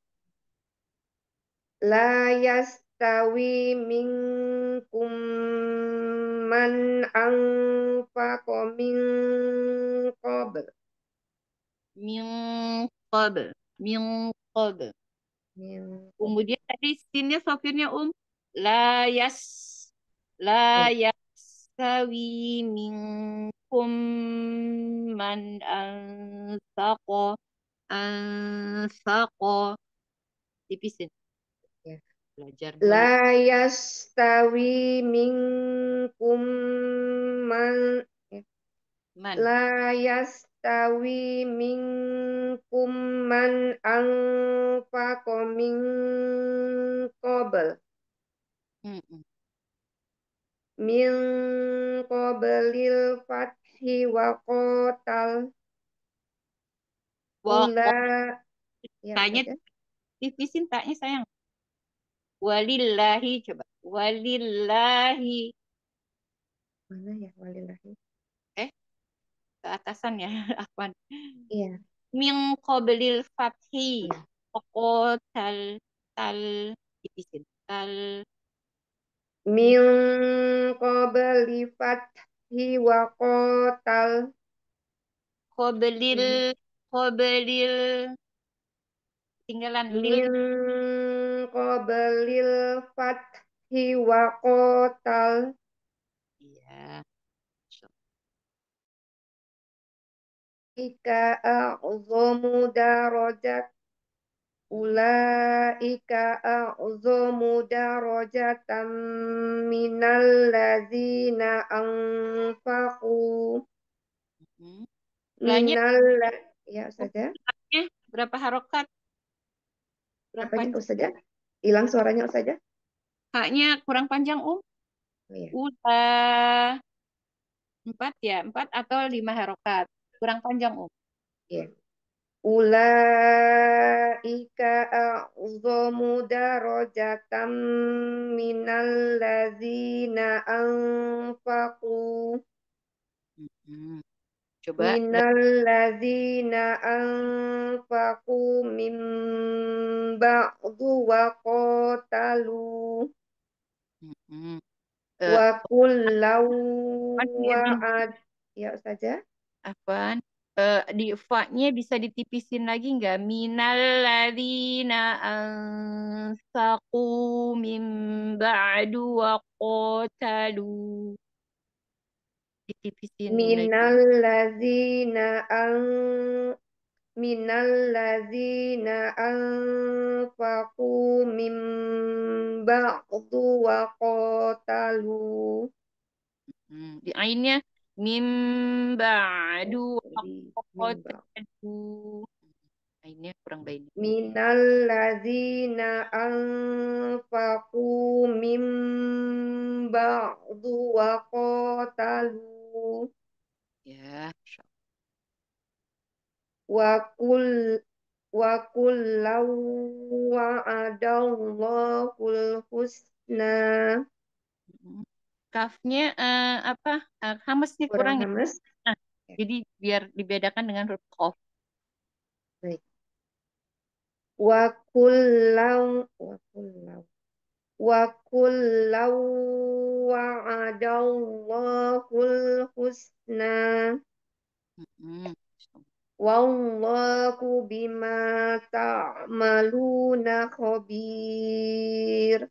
La yastawi minkum man anfaqa min qabl Min qabl. Min qabl. Kemudian tadi sinnya sofirnya la yas la yasawi minkum man ansaqa tipisin Ya. belajar La yastawi minkum man La yastawi minkum man anfaqa min qabl min qablil fathi wa qatal ya tanya saja. tipisin taknya sayang. Walillahi coba. Walillahi. Mana ya walillahi? Ke atasan ya, Afwan. Iya. Min qablil fathi. Qatal tipisin. Min qabli fathi wa qatal Qablil tinggalan lil min qablil fathi wa qatal. Iya. Ika a'zamu darajat ulaika a'zamu darajatan minal ladzina anfaqu ya saja. Berapa harokat? Apanya saja? Hilang suaranya saja. Haknya kurang panjang Oh, iya. Udah 4 ya, 4 atau 5 harokat. Kurang panjang Iya. Ulaika a'zamu darajatan minal ladzina anfaqu Coba minal ladzina anfaqu min ba'du wa qatalu wa kullau wa'ad ya saja. Apaan? Di fa-nya bisa ditipisin lagi nggak? Minal ladzina anfaqu min ba'du wa qatalu. Ditipisin lagi. Minal ladzina minallazina anfaqu min ba'du wa qatalu. Di ainnya mim ba'du Sorry, min ba'du. waqatadu. Ainnya kurang baik. Minallazina anfaqu min ba'du wa qatalu. Ya, Masya Wa kullau wa'adallahul husna. Allah. Kafnya apa? Hamesnya Kurang kurang ya. hamas. Nah, jadi biar dibedakan dengan huruf qaf. Baik. Wa kullau wa'adallahul husna. Wallahu bima ta'maluna khabir.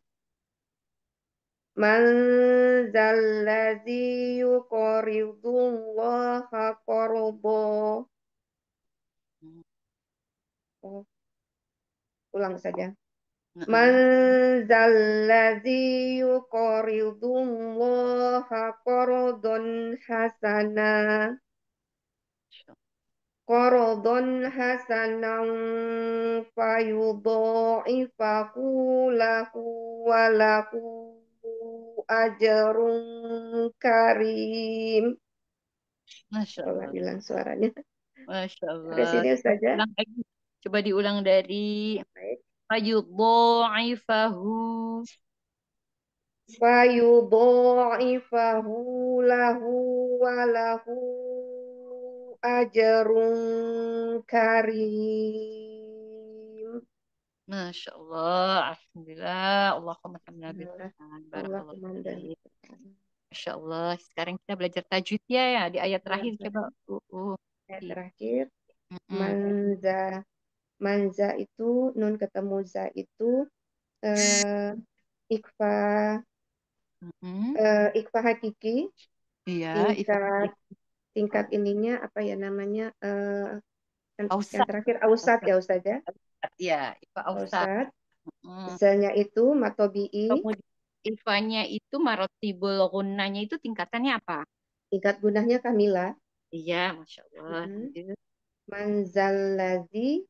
Man zallazi yuqridullaha qardo. Oh, ulang saja. Man zallazi yuqridullaha qardon hasana. Qardon hasanan fayudha'ifahu lahu wa lahu ajrun karim. Masya Coba Allah. bilang suaranya. Masya Sampai Allah. sini saja. Ulang lagi. Coba diulang dari Baik. fayudha'ifahu. Fayudha'ifahu lahu wa lahu ajrun karim. Masya Allah. Alhamdulillah. Allahumma hamdana bil Quran. Barakallahu Allahumma fiik. Masya Allah. Sekarang kita belajar tajwid ya di ayat terakhir coba. Ayat terakhir. Mm-mm. Manza itu nun ketemu za itu ikfa ikfa hakiki. Iya, Tingkat ininya apa ya namanya yang Ausat. terakhir ausat ya Ustaz ya. Ya, ifa ausat. Zanya itu matobi'i. Kemudian ifanya itu marotibul gunnanya itu tingkatannya apa? Tingkat gunahnya kamila. Iya, Masya Allah. Manzallazi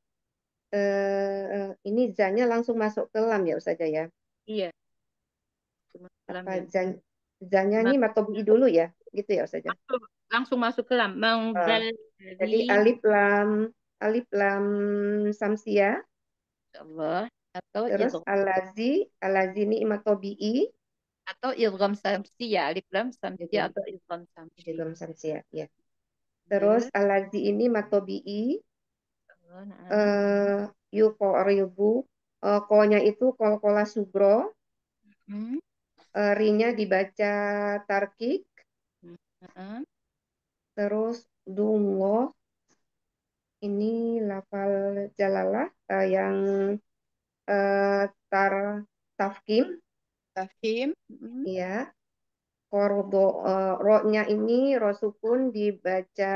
ini zanya langsung masuk ke lam ya Ustaz ya. Iya. Apa zanya ini matobi'i dulu ya, gitu ya Ustaz ya. Langsung masuk ke lam. Jadi alif lam samsia. Allah. Atau Terus alazi ini matobi'i. Atau idgham samsi ya, alif lam samsi atau idgham samsi. Idgham samsi ya. Terus alazi ini matobi'i. Yuqribu. Ko-nya itu kol-kola sugro. Ri-nya dibaca tarkik. Terus dungo. Ini lafal jalalah yang tafkim. Iya. Kordo ro-nya ini ro sukun dibaca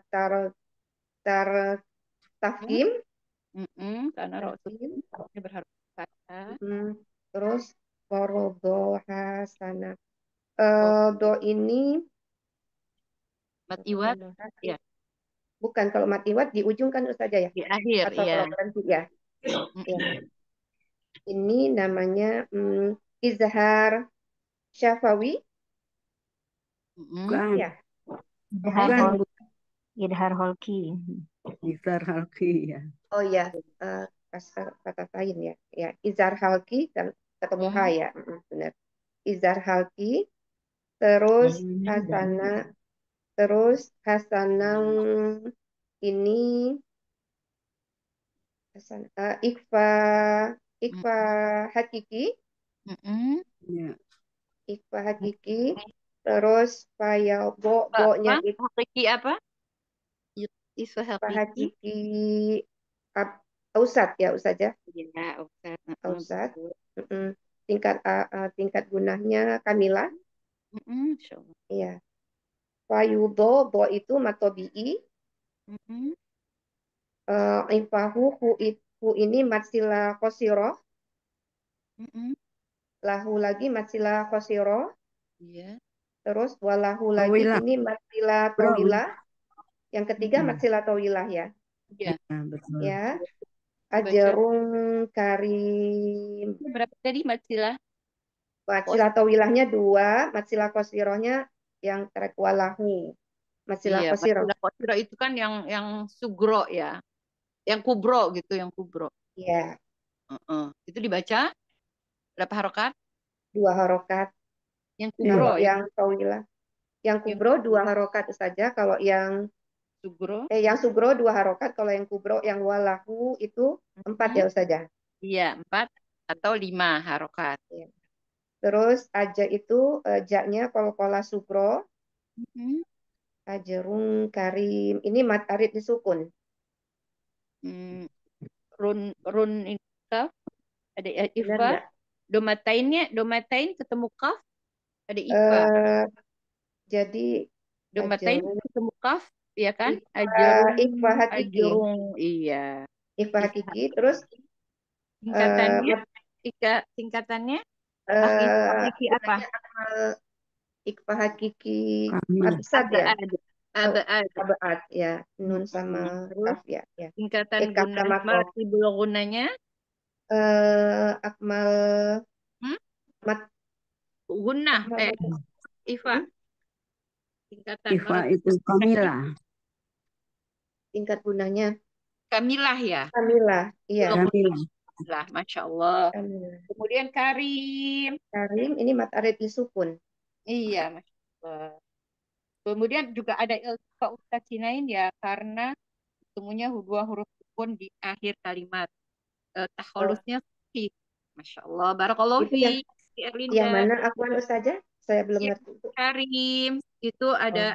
tafkim. Karena ro sukun berharap fathah. Terus kordo hasana. Do ini matiwat ya. Bukan, kalau matiwat di ujung kan Ustaz ya. Di akhir, atau kalau berhenti ya. Ini namanya izhar syafawi. Ya. Idhar holki. Izhar halki ya. Oh ya, kata lain ya. Ya, izhar halki dan ketemu ha ya. Benar. Izhar halki. Terus hasanang ini ikfa hakiki. Ikfa hakiki. Terus bo-nya itu hakiki apa? Ikfa hakiki ausat ya Ustaz ya. Iya, ausat. Tingkat gunahnya kamila. Iya. Fayudho bo itu matobi'i. Ifahu hu ini matsila qasirah, Mm-mm. lahu lagi matsila qasirah, Iya. terus walahu lagi Tawilah. ini matsila Bro, tawilah, yang ketiga matsila tawilah ya. Iya. betul. Ya, Dibaca. ajarung karim. Berapa tadi matsilah? Matsilah tawilahnya 2, matsilah qasirahnya yang terek walahu. Matsilah Iya, qasirah. matsilah qasirah itu kan yang sugro ya. Yang kubro gitu, yang kubro. Iya, Itu dibaca berapa harokat? 2 harokat. Yang Kalau kubro ya. yang tawilah, yang kubro 2 harokat saja. Kalau yang Sugro. yang sugro 2 harokat. Kalau yang kubro yang walahu itu 4 ya saja. Iya, 4 atau 5 harokat. Iya. Terus aja itu jaknya qalqalah sugro. Ajarung karim. Ini mat arid disukun. Run ini kaf, ada ifa. Domatain ketemu kaf, ada ifa. Jadi Domatain ajarung ketemu kaf, ya kan? ifa hakiki. Iya. Ifa hakiki. Terus Tingkatannya hakiki apa? Ikhfa hakiki absad ya. Abad ya. Nun sama kaf ya. Tingkatan Kaf sama gunah, kaf. maratibul gunanya akmal mat gunah ifa. Tingkatan Ifa itu kamilah. Tingkat gunanya kamilah ya. Kamilah, iya. Kamilah, masya Allah. Kamilah. Kemudian karim. Karim ini mat arid disukun. Iya, masya Allah. Kemudian juga ada iltiqa utsakinain ya, karena ketemunya 2 huruf sukun di akhir kalimat. Takhalusnya fi. Masya Allah. Barakallahu Itu yang Erlinda. mana Afwan Ustazah? Saya belum ngerti. Karim itu ada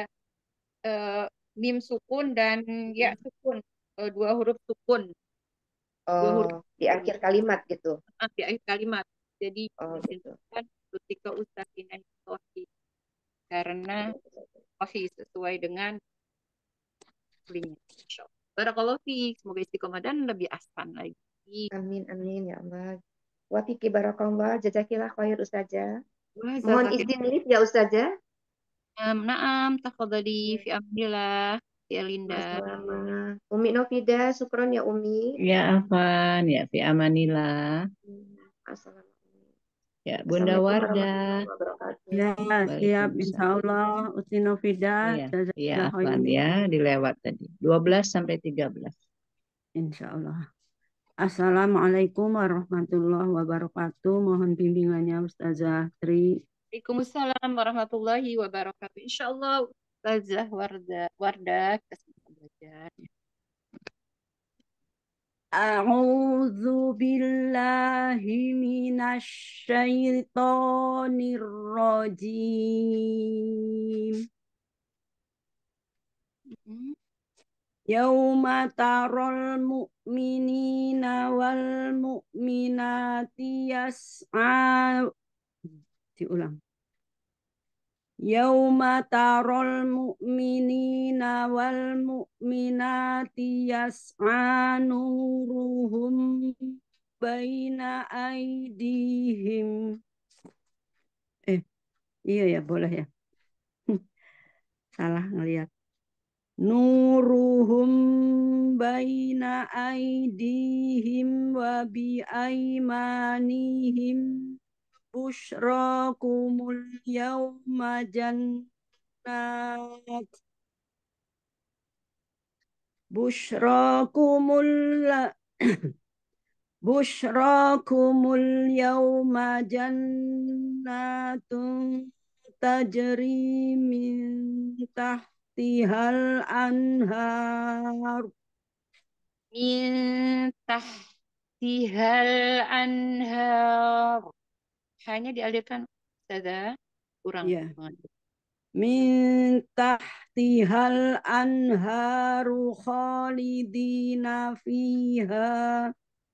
mim sukun dan ya sukun, 2 huruf sukun. Di akhir kalimat gitu. Di akhir kalimat. Jadi gitu. kan ketika ustazina itu karena sesuai dengan linknya. Barakallahu fiik. Semoga istiqomah dan lebih aspan lagi. Amin amin ya Allah. Wa fiki barakallah, jazakillah khair Ustazah. Mohon izin lift ya Ustazah. Naam, tafadhali fi amrillah, ya Linda. Sama-sama. Umi Novida, syukron ya Umi. Ya Afan, ya fi amanillah. Assalamualaikum. Ya Bunda Warda. Ya, siap insya Allah. Uti Novida. Iya Afan ya, dilewat tadi. 12 sampai 13. Insya Allah. Assalamualaikum warahmatullahi wabarakatuh. Mohon bimbingannya Ustazah Tri. Waalaikumsalam warahmatullahi wabarakatuh. Insyaallah Ustazah Warda kita semua belajar. A'udzu billahi minasy syaithanir rajim. Yauma taral mu'minina wal mu'minati yas'a. Diulang. Yauma taral mu'minina wal mu'minati yas'a nuruhum baina aidihim. Iya ya, boleh ya. Salah ngelihat. Nuruhum baina aidihim wa bi aimanihim. Bushrakumul yawma jannat. Bushrakumul yawma jannatun tajri min tahtihal anhar. Min tahtihal anhar. Hanya dialirkan Ustazah, kurang. Ya. Min tahtihal anharu khalidina fiha.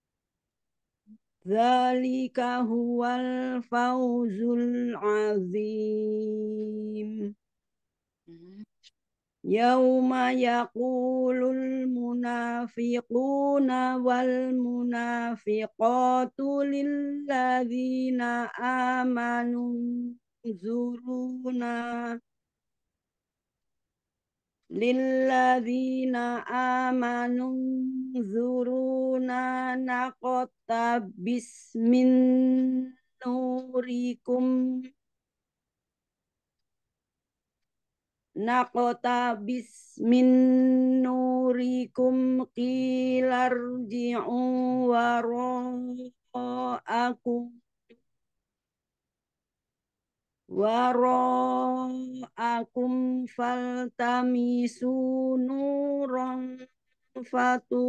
Dzalika huwal fawzul azim. Yauma yaqulul munafiquna wal munafiqatu lilladzina amanu zuruna naqtabis min nurikum qilarji'u wara'akum faltamisu nuran fatu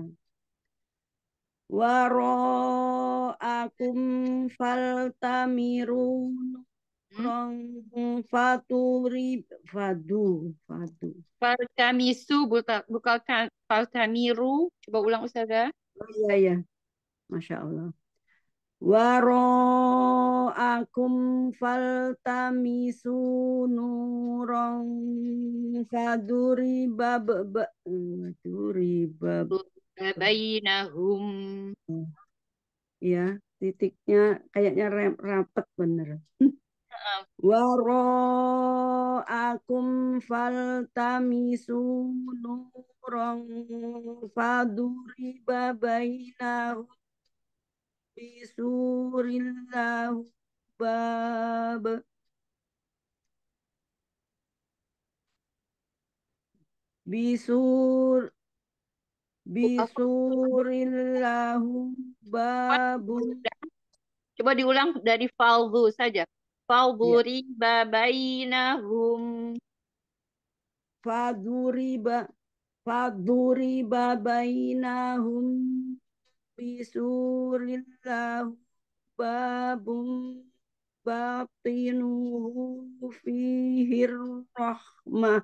wara'akum faltamiru nuran fadu Faltamisu bukan faltamiru. Coba ulang Ustazah. Oh iya ya, Masya Allah. Wara'akum faltamisu nuran faduriba Bainahum. Ya, titiknya kayaknya rapet bener. Wara'akum faltamisu nuran faduriba bainahum bisurillahu bab bisurillahu babun. Coba diulang dari faldu saja. Falduri bainahum. Faduriba bainahum bisurillahu babum batinuhu fihir rahmah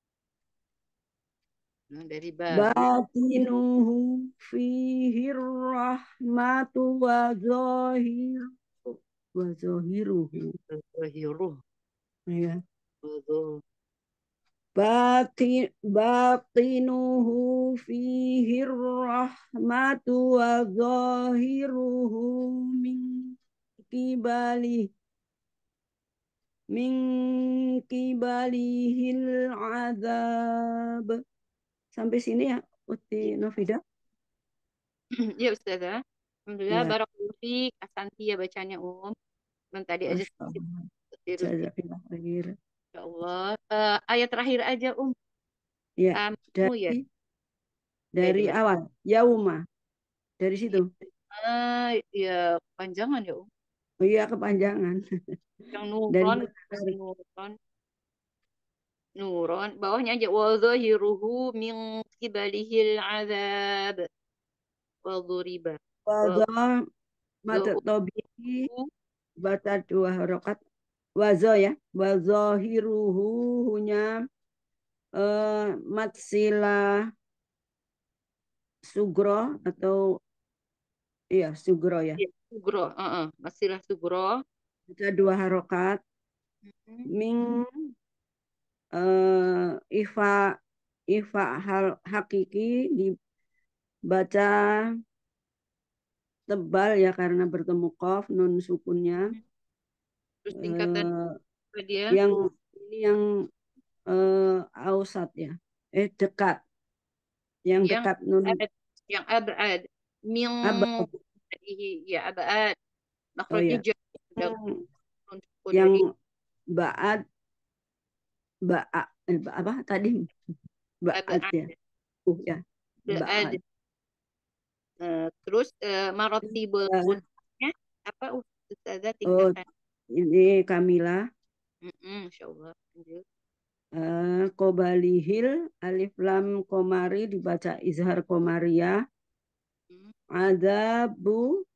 Dari batinuhu fihir rahmatu wa zahiruhu ya batinuhu fihir rahmatu wa zahiruhu min kibalihil azab. Sampai sini ya Uti Novida. Ya Ustazah. Alhamdulillah, Ya. barakallahu fiik. Asanti ya bacanya tadi aja sedikit. Ya Allah. Ayat terakhir aja Ya, dari awal yauma. Dari situ. Ya kepanjangan ya Oh iya, kepanjangan. Yang nuron bawahnya aja wa zahiruhu min qibalihil azab wa dhuriba mata tobi baca 2 harokat wazo ya wazohiruhu hunya matsila sugro atau iya sugro ya sugro masilah sugro baca 2 harokat min ifa hal hakiki dibaca tebal ya karena bertemu qaf nun sukunnya. Terus tingkatan dia yang ausat ya dekat yang dekat nun yang abad min ya abad makhrajnya yang ba'ad apa tadi ba'ad ya ya ba'ad. Terus marotibul gunanya apa Ustazah tingkatan? Ini Kamila. Insyaallah. Qobalihil alif lam komari dibaca izhar komariah. Adabu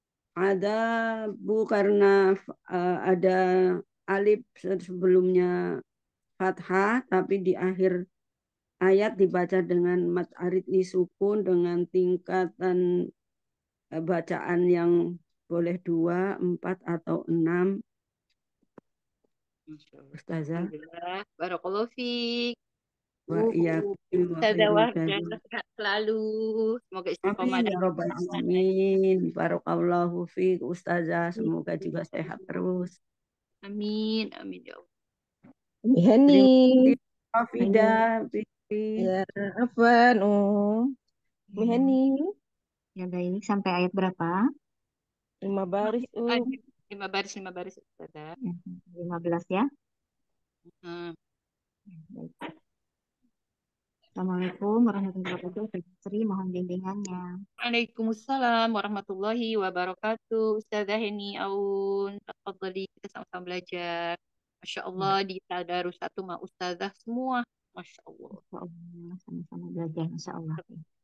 karena ada alif sebelumnya fathah tapi di akhir ayat dibaca dengan mat aridni sukun dengan tingkatan bacaan yang boleh 2, 4 atau 6. Ustazah. Barakallahu fiik. wa iyyakum wa Ustazah khairul Wahda jazaa. sehat selalu. Semoga istiqomah Amin ya dalam Rabbal kebaikan. Alamin. Barakallahu fiik Ustazah. Semoga juga sehat terus. Amin, amin ya Allah. Hani. Terima kasih Hani. Hafidah. Fikri. Ya, Afwan. Hani. Ya baik, sampai ayat berapa? 5 baris. Lima baris Ustazah. 15 ya. Hmm. Baik. Assalamualaikum warahmatullahi wabarakatuh. Sri, mohon bimbingannya. Waalaikumsalam warahmatullahi wabarakatuh. Ustazah Heni Aun, tafadhali, kita sama-sama belajar. Masya Allah di tadarus satu ma ustazah semua. Masya Allah. Insya Allah, sama-sama belajar, insya Allah.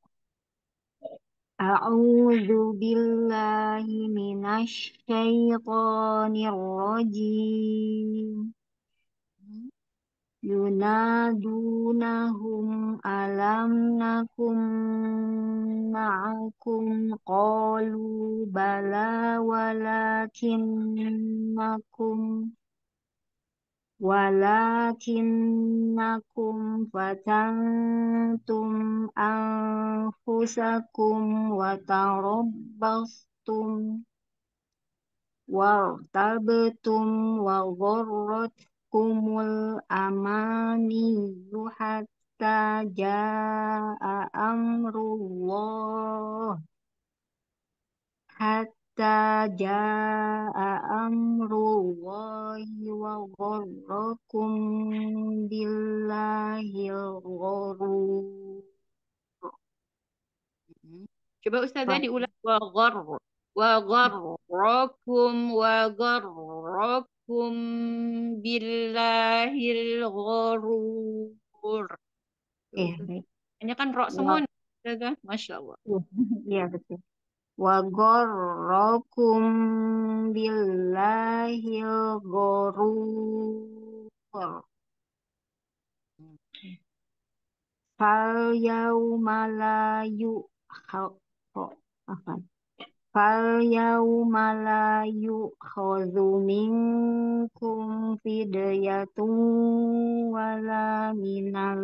A'udzu billahi minasy syaithanir rajim. Yunadunahum alam nakum ma'akum qalu bala walakinnakum fatantum anfusakum wa tarabbastum wartabtum wa gharratkumul amaniyu hatta jaa amrullahi wa gharrakum billahil gharur. Coba Ustazah diulang. Wa gharrakum billahil gharur. Baik. Hanya kan rok semua nih, Ustazah. Masya Allah. Iya betul. Wa gharrakum billahil gharur. Fal yauma la yu'khadhu minkum fidyatun wala minal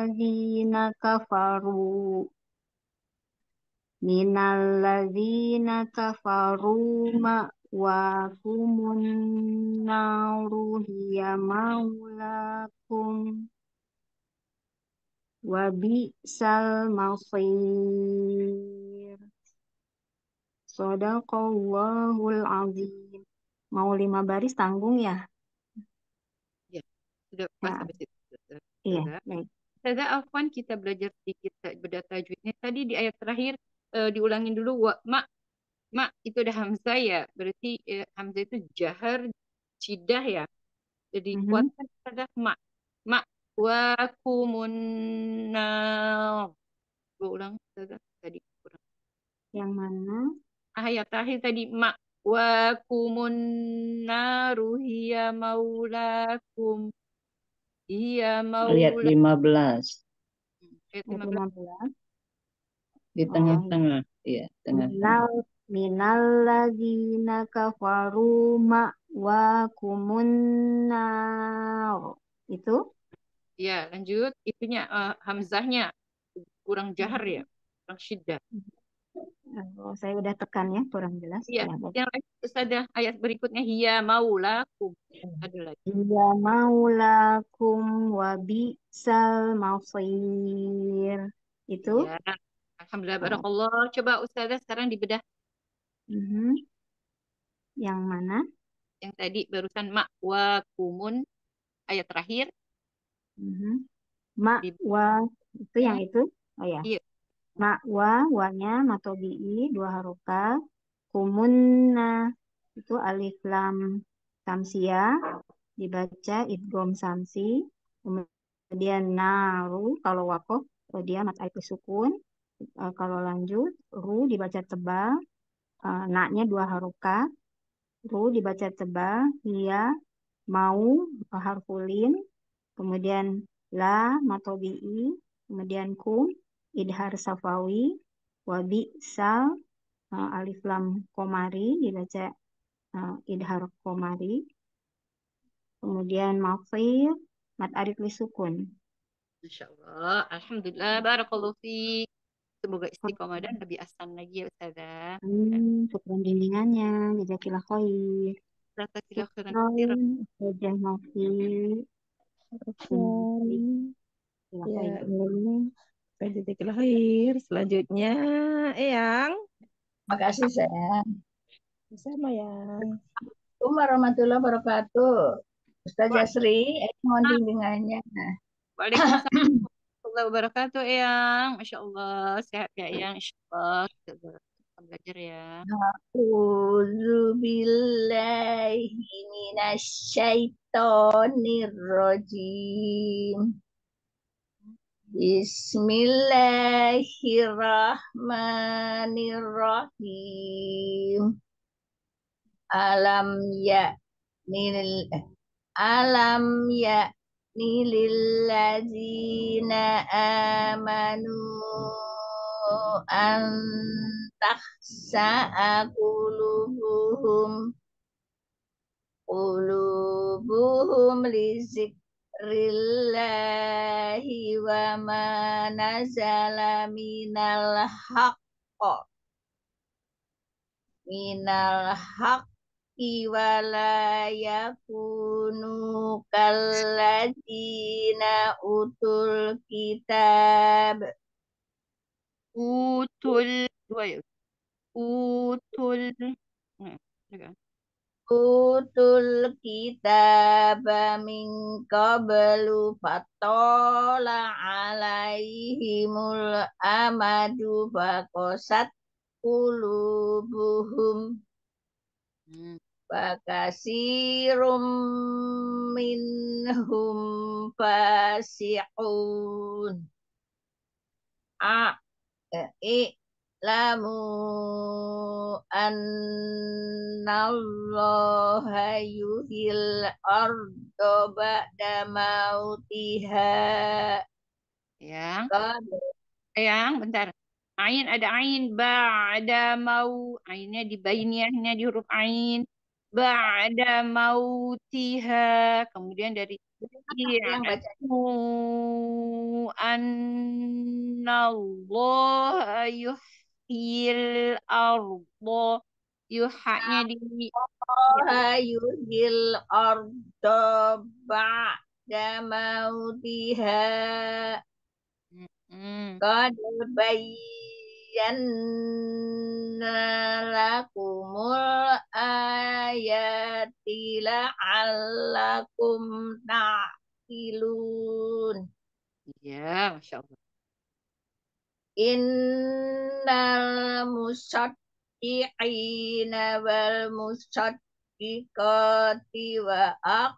ladzina kafaru ma'wakumun naru hiya maulakum wa bi'sal masir. Shadaqallahul azim. Mau 5 baris tanggung ya? Ya, sudah pas sampai situ. Iya, baik. Ustazah Afwan, kita belajar sedikit beda tajwidnya. Tadi di ayat terakhir diulangin dulu. Ma itu ada hamzah ya. Berarti hamzah itu jahar, cidah ya. Jadi kuatkan Ustazah ma. Wa kumunnar. Gue ulang Ustazah. Tadi kurang. Yang mana? Ayat terakhir tadi ma. Wa kumunnaru hiya maulakum. Iya mau Ayat 15 ayat 15. di tengah-tengah. Iya, tengah-tengah. Minal ladzina kafaru ma'wakumun nar. Itu? Ya, lanjut. Itunya hamzahnya kurang jahar ya, kurang syiddah. Oh, saya udah tekan ya, kurang jelas. Iya, Ya, baik. yang lain ada ayat berikutnya hiya maulakum. Ada lagi. Hiya maulakum wa bi'sal masir. Itu? Ya, alhamdulillah barakallah. Coba Ustazah sekarang dibedah. Yang mana? Yang tadi barusan ma'wakumun ayat terakhir. Ma'wa itu yang itu? Oh ya. Iya. Ma'wa, wanya matobi'i 2 harokat. Kumunna itu alif lam tamsia dibaca idgham samsi. Kemudian naru kalau wakof dia mat alif sukun. Kalau lanjut ru dibaca tebal. Na-nya 2 harokat. Ru dibaca tebal. Hiya mau harfulin. Kemudian la matobi'i. Kemudian kum idhar safawi. Wabi sal alif lam komari dibaca idhar komari. Kemudian mafir mat alif li sukun. Masya Allah. Alhamdulillah. Barakallahu fiik. Semoga istiqomah dan lebih asan lagi ya Ustazah. Syukran bimbingannya. Jazakillah khair. Jazakallah khairan Syukran, katsiran. Ustazah Novi. Jazakillah Ya, khair. jazakallah khair. Selanjutnya, Eyang. Makasih sayang. Sama Yang. Assalamualaikum warahmatullahi wabarakatuh. Ustazah Sri, mohon bimbingannya. Waalaikumsalam warahmatullahi wabarakatuh, Eyang. Masya Allah. Sehat ya, Eyang. Insya Allah. Kita belajar ya. A'udzu billahi minasyaitonir rajim. Bismillahirrahmanirrahim. Alam ya nilil ladzina amanu an tahsa'a qulubuhum li zikrillahi wa ma nazala minal haqqi wa la yakunu kalladzina utul kitab Dua ya. Utul. Ya. utul kitab min qablu fatola alaihimul amadu faqasat qulubuhum fakasirum minhum fasiqun i'lamu annallaha yuhil arda ba'da mautiha. Yang. Yang, bentar. Ain ada ain. Ba'da mau. Ainnya di bainiahnya di huruf ain. Ba'da mautiha. Kemudian dari yang baca annallaha yuhyil arda. Yuhanya di yuhil arda ba'da mautiha. Qad bayyana lakumul ayati la'allakum ta'qilun. Ya, Masya Allah. Innal musaddiqina wal musaddiqati wa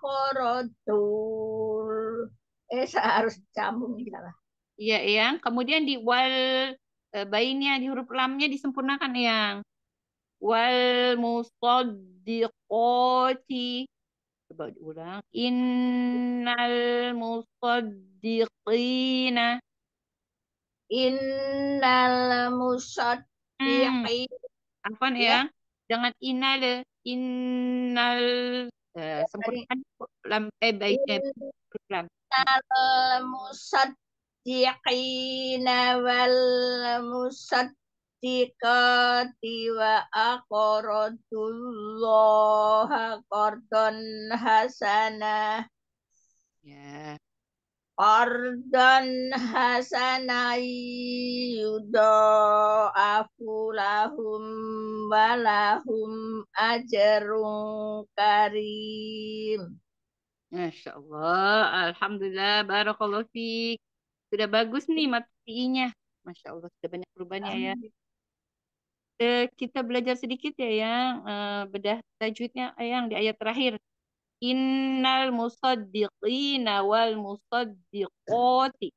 aqradul. Harus sambung salah. Iya, Yang. Kemudian di wal bainnya di huruf lamnya disempurnakan, Yang. Wal musaddiqati. Coba diulang. Innal musaddiqina. Innal musaddiqina. Afwan ya. Jangan innal. Innal. Sempurnakan lam baik huruf lam. Innal musaddiqina wal musaddiqati wa aqradullaha qardan hasanah. Ya. Qardan hasanah yudha'afu lahum wa lahum ajrun karim. Masya Allah, Alhamdulillah, Barakallahu fiik. Sudah bagus nih materinya. Masya Allah, sudah banyak perubahannya ya. Kita belajar sedikit ya yang bedah tajwidnya yang di ayat terakhir. Innal musaddiqina wal musaddiqati.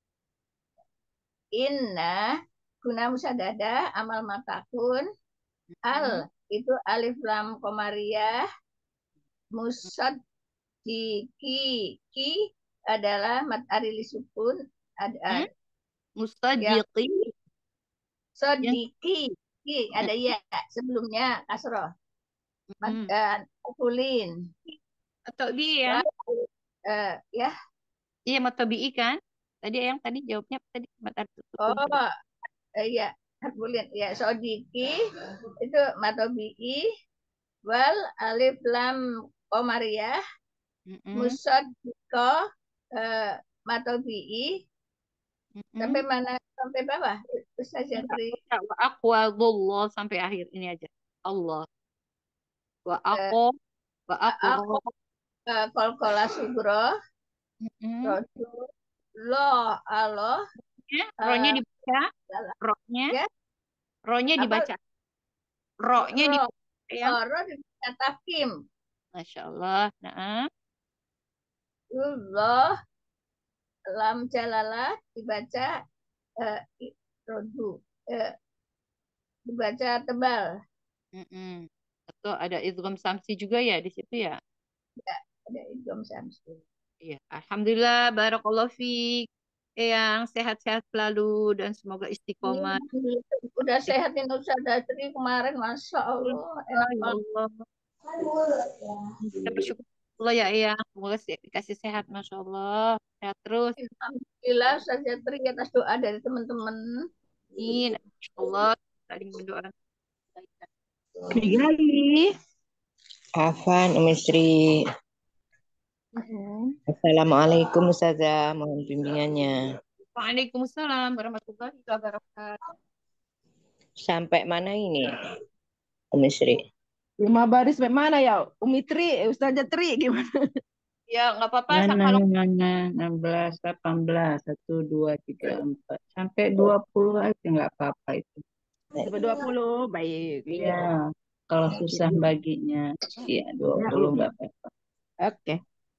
Inna guna musadada amal matakun al itu alif lam komariah musad ki adalah mat arili sukun ada Musaddiqi sodiki ki ada ya sebelumnya kasroh mad kulin atau bi ya ya iya matabi'i kan Tadi yang tadi jawabnya apa tadi? Mata sukun. Oh, iya, Harbulin. Ya, sodiki itu matobi'i wal alif lam qamariyah musaddiqo matobi'i sampai mana? Sampai bawah. Ustaz Jatri. Wa aqwadullah sampai akhir ini aja. Allah. Wa aqo wa Aku aqro. kolkola sugro rodu lo Allah Ro-nya dibaca. Ro-nya. ya Ro-nya apa dibaca. Ro-nya ro dibaca ya. ro dibaca tafkim Masya Allah. Nah. Allah lam jalalah dibaca rodu dibaca tebal Atau ada idgham samsi juga ya di situ ya. ya ada idgham samsi. Iya, alhamdulillah, barakallahu fiik. Yang sehat-sehat selalu dan semoga istiqomah. Udah sehat ini Ustaz Jatri kemarin, Masya Allah, enak Ya banget. Allah. Kita bersyukur Allah ya Eyang. Semoga dikasih sehat, Masya Allah. Sehat terus. Alhamdulillah Ustaz Jatri atas doa dari teman-teman. Amin. Masya Allah. Saling berdoa. Gali. Afan, Umi Sri. Assalamualaikum Ustazah, mohon bimbingannya. Waalaikumsalam warahmatullahi wabarakatuh. Sampai mana ini, Umi Sri? 5 baris sampai mana ya? Umi Tri, Ustazah Tri gimana? Ya, nggak apa-apa. Mana, Kalau 16, 18, 1, 2, 3, 4. Sampai 20 aja nggak apa-apa itu. Sampai 20, baik. Iya, kalau susah baginya, ya 20 nggak apa-apa. Oke.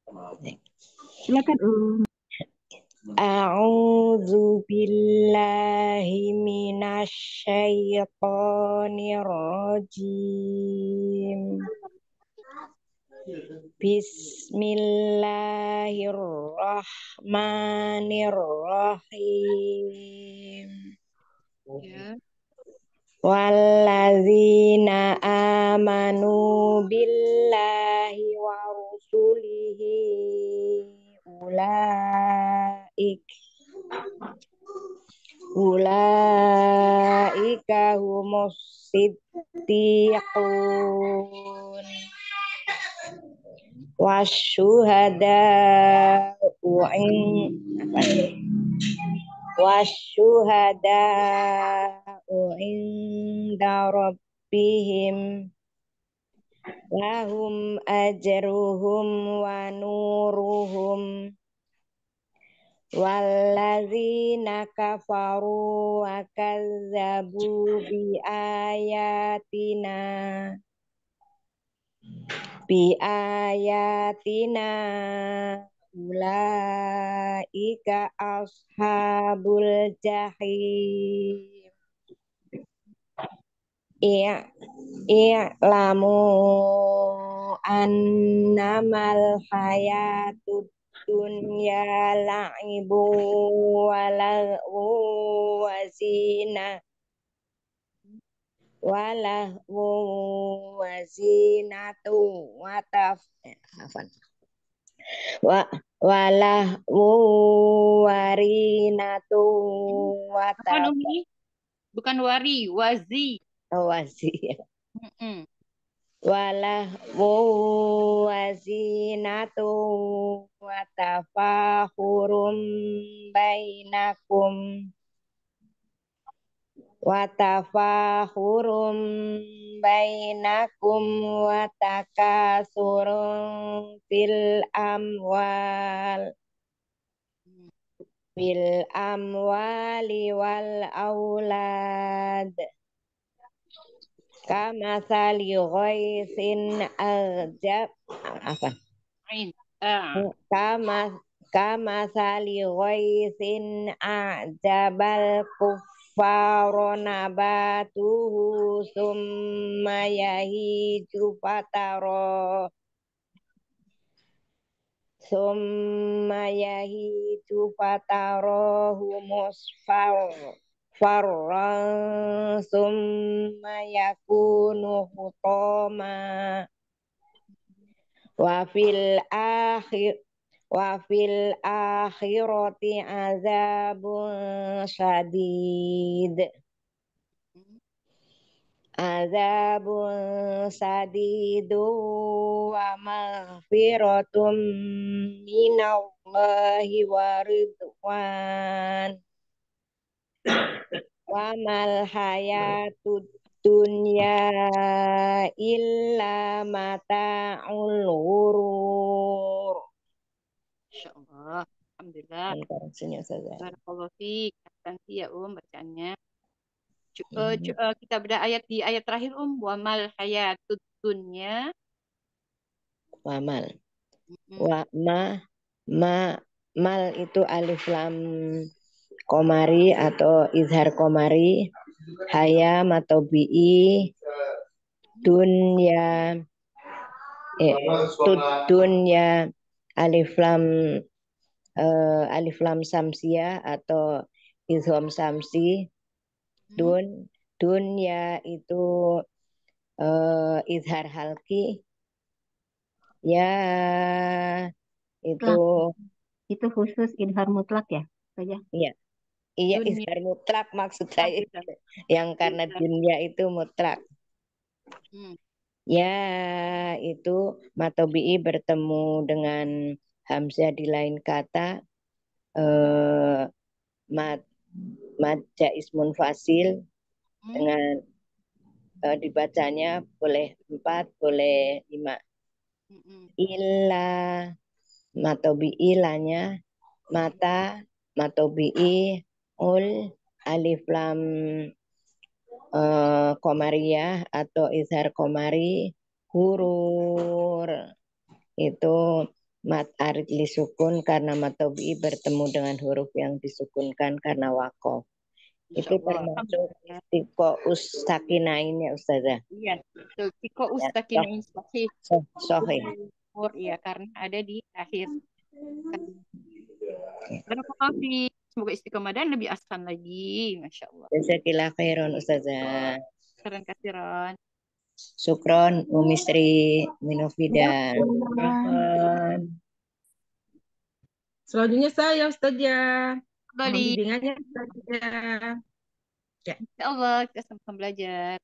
Silakan. A'udzu billahi minasyaitonir rajim. Bismillahirrahmanirrahim. ya. Walladzina amanu billahi wa rusulihi ulaika humus siddiqun wasyuhada'u inda rabbihim lahum ajruhum wa nuruhum walladzina kafaru wa kazzabu biayatina ulaika ashabul jahim. I'lamu annamal hayatud dunya la'ibu walahu wazinatu walahu warinatu Bukan Umi, bukan wari, wazi. wazi walahu wazinatu watafahurum bainakum watakasurun fil amwali wal aulad kamathali ghaisin kamathali ghaisin a'jabal kuffara nabatuhu summa yahiju fatarahu musfarran summa yakunu hutama wa fil Wa fil akhirati azabun syadid. Azabun sadidu wa maghfiratum minallahi wa ridwan wa mal hayatud dunya illa mata'ul ghurur. Masya Allah. Alhamdulillah. Sini saja. Barakallahu fiik. Nanti ya bacaannya. Kita beda ayat di ayat terakhir wa mal hayatud dunya. Wa mal. Wa mal itu alif lam komari atau izhar komari, hayam atau bi'i, dunya, dunya alif lam samsia atau izham samsi, dunya itu izhar halki, ya itu khusus idhar mutlak ya saja. Iya. Iya, izhar mutlak maksud saya. Yang karena dunia itu mutlak. Ya, itu matobi'i bertemu dengan hamzah di lain kata. Madja ismun fasil dengan dibacanya boleh 4, boleh 5. Illa matobi'i lanya mata matobi'i ul alif lam komariyah atau izhar komari hurur itu mat arid lisukun karena matobi'i bertemu dengan huruf yang disukunkan karena wakof. Itu termasuk istiqo ustakinain ya Ustazah. Iya, istiqo ustakinain sahih. Sahih. Iya, karena ada di akhir. Barakallahu fiik. Semoga istiqomah dan lebih ahsan lagi. Masya Allah. Jazakallah khairan Ustazah. Kasiran kasiran. Syukron Umistri Minofida. Selanjutnya saya Ustazah. Mohon Kembali. bimbingannya Ustazah. Ya. Ya Allah, kita sama-sama belajar.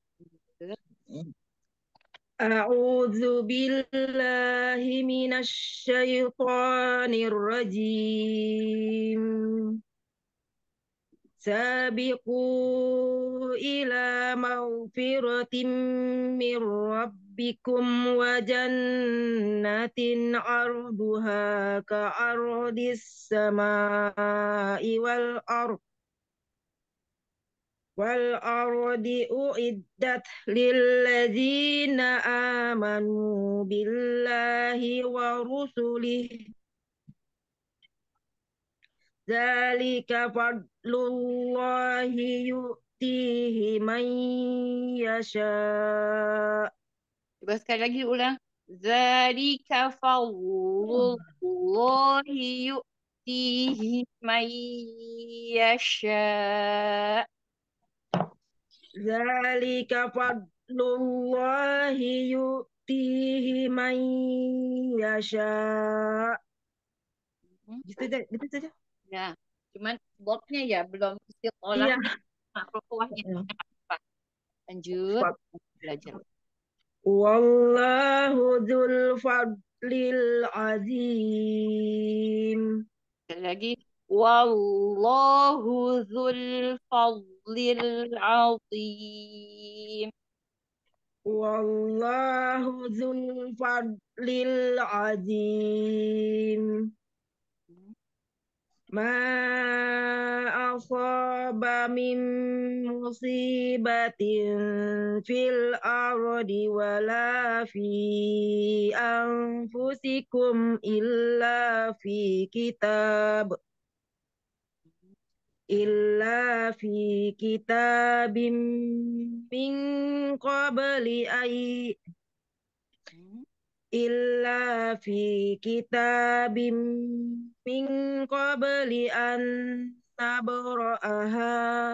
A'udzu billahi minasy syaithanir rajim. Sabiqu ila maghfiratin mir rabbikum wa jannatin 'arduha ka'ardis samai wal ardi uiddat lilladzina amanu billahi wa rusulihi dzalika fadlullahi yu'tihi man yasha. Coba sekali lagi ulang. Zalika fadlullahi yu'tihi man yasha. Zalika fadlullahi yu'tihi man yasha. Gitu saja. Ya, cuman dotnya ya belum istiqolah. Iya. Rukuahnya. Lanjut belajar. Wallahu dzul fadlil azim. Sekali lagi. Wallahu dzul fadlil azim. Wallahu dzul fadlil azim. Ma asaba min musibatin fil ardi wala fi anfusikum illa fi kitabim min qabli illa fi kitabim min qabli an nabra'aha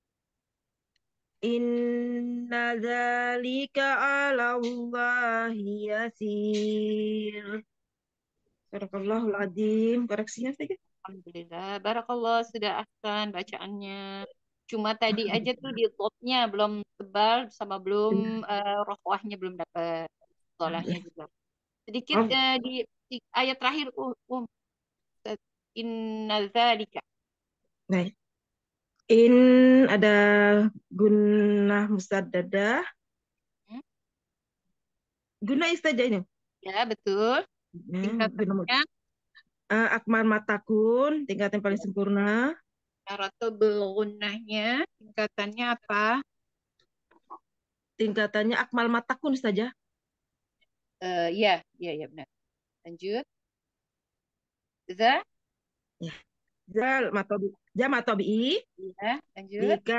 inna dzalika 'ala Allahi yasir. Sadaqallahul azim. Koreksinya saja. Alhamdulillah. Barakallah sudah ahsan bacaannya. Cuma tadi aja tuh di topnya belum tebal sama belum rohwahnya belum dapat. Solahnya juga. Sedikit Oh, di ayat terakhir inna dzalika. baik. In ada gunnah musaddadah. Hmm? Guna istajah ini. Ya, betul. Guna Tingkatannya akmal matakun, tingkatan paling sempurna. atau belgunnahnya tingkatannya apa? Tingkatannya akmal matakun saja. Ya, ya benar. Lanjut. Za? Ya. Zal matobi. Ya, lanjut. Jika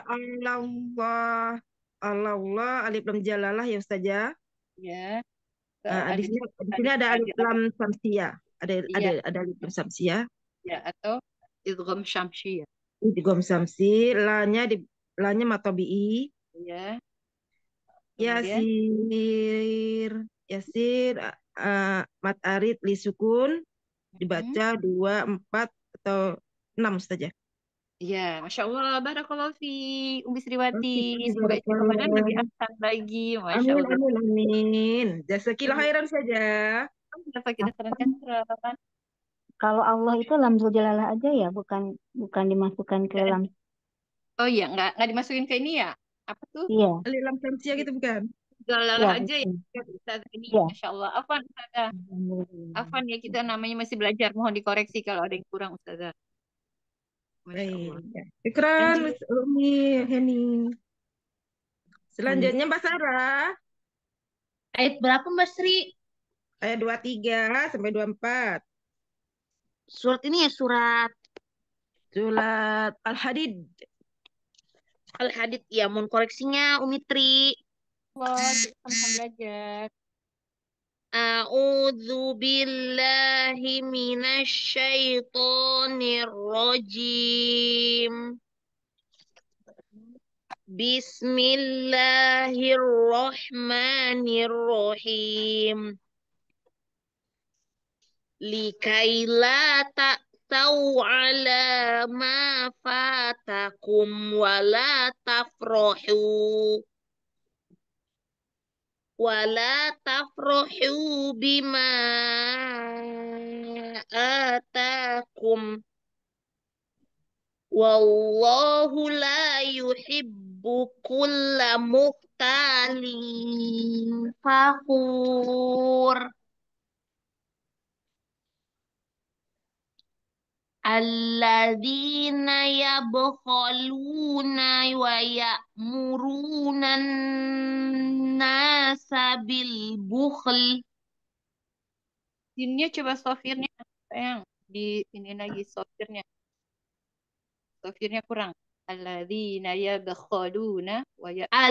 Allah alif lam jalalah ya Ustazah. Ya. Di sini ada alif lam samsiyah. Ada alif lam samsiyah. Ya, atau idgham syamsiyah. Idgham samsi, lanya matobi. Ya. Yasir mat arid li sukun dibaca 2, 4 atau 6 saja. Ya, Masya Allah, Barakallahu fi Umi Sriwati. Semoga kemarin lebih ahsan lagi, Masya Amin, Allah. amin, amin. Jazakillah khairan saja. Kalau Allah itu lamzul jalalah aja ya, bukan dimasukkan ke lam. Oh iya, nggak dimasukin ke ini ya? Apa tuh? Iya. Alif lam samsiah gitu bukan? Jalalah Ya, aja ya, betul. Ustazah ini. Ya. Masya Allah. Afwan, Ustazah. Afwan ya, kita namanya masih belajar. Mohon dikoreksi kalau ada yang kurang, Ustazah. Masya Allah. Ikran, Lanjut. Umi, Heni. Selanjutnya Mbak Sarah. Ayat berapa Mbak Sri? Ayat 23 sampai 24. Surat ini ya surat Al-Hadid. Al-Hadid ya, mohon koreksinya Umi Tri. Allah, kita sama belajar. A'udzu billahi minasy syaithanir rajim. Bismillahirrahmanirrahim. Likai la ta'tau ala ma fatakum wa la tafrahu. Wala tafrahu bima atakum. Wallahu la yuhibbu kulla mukhtalin fakhur. Alladzina yabkhaluna wa ya'muruna an-nasa bil bukhl. Jinnya coba sofirnya, sayang. Di ini lagi sofirnya. Sofirnya kurang. Alladzina yabkhaluna wa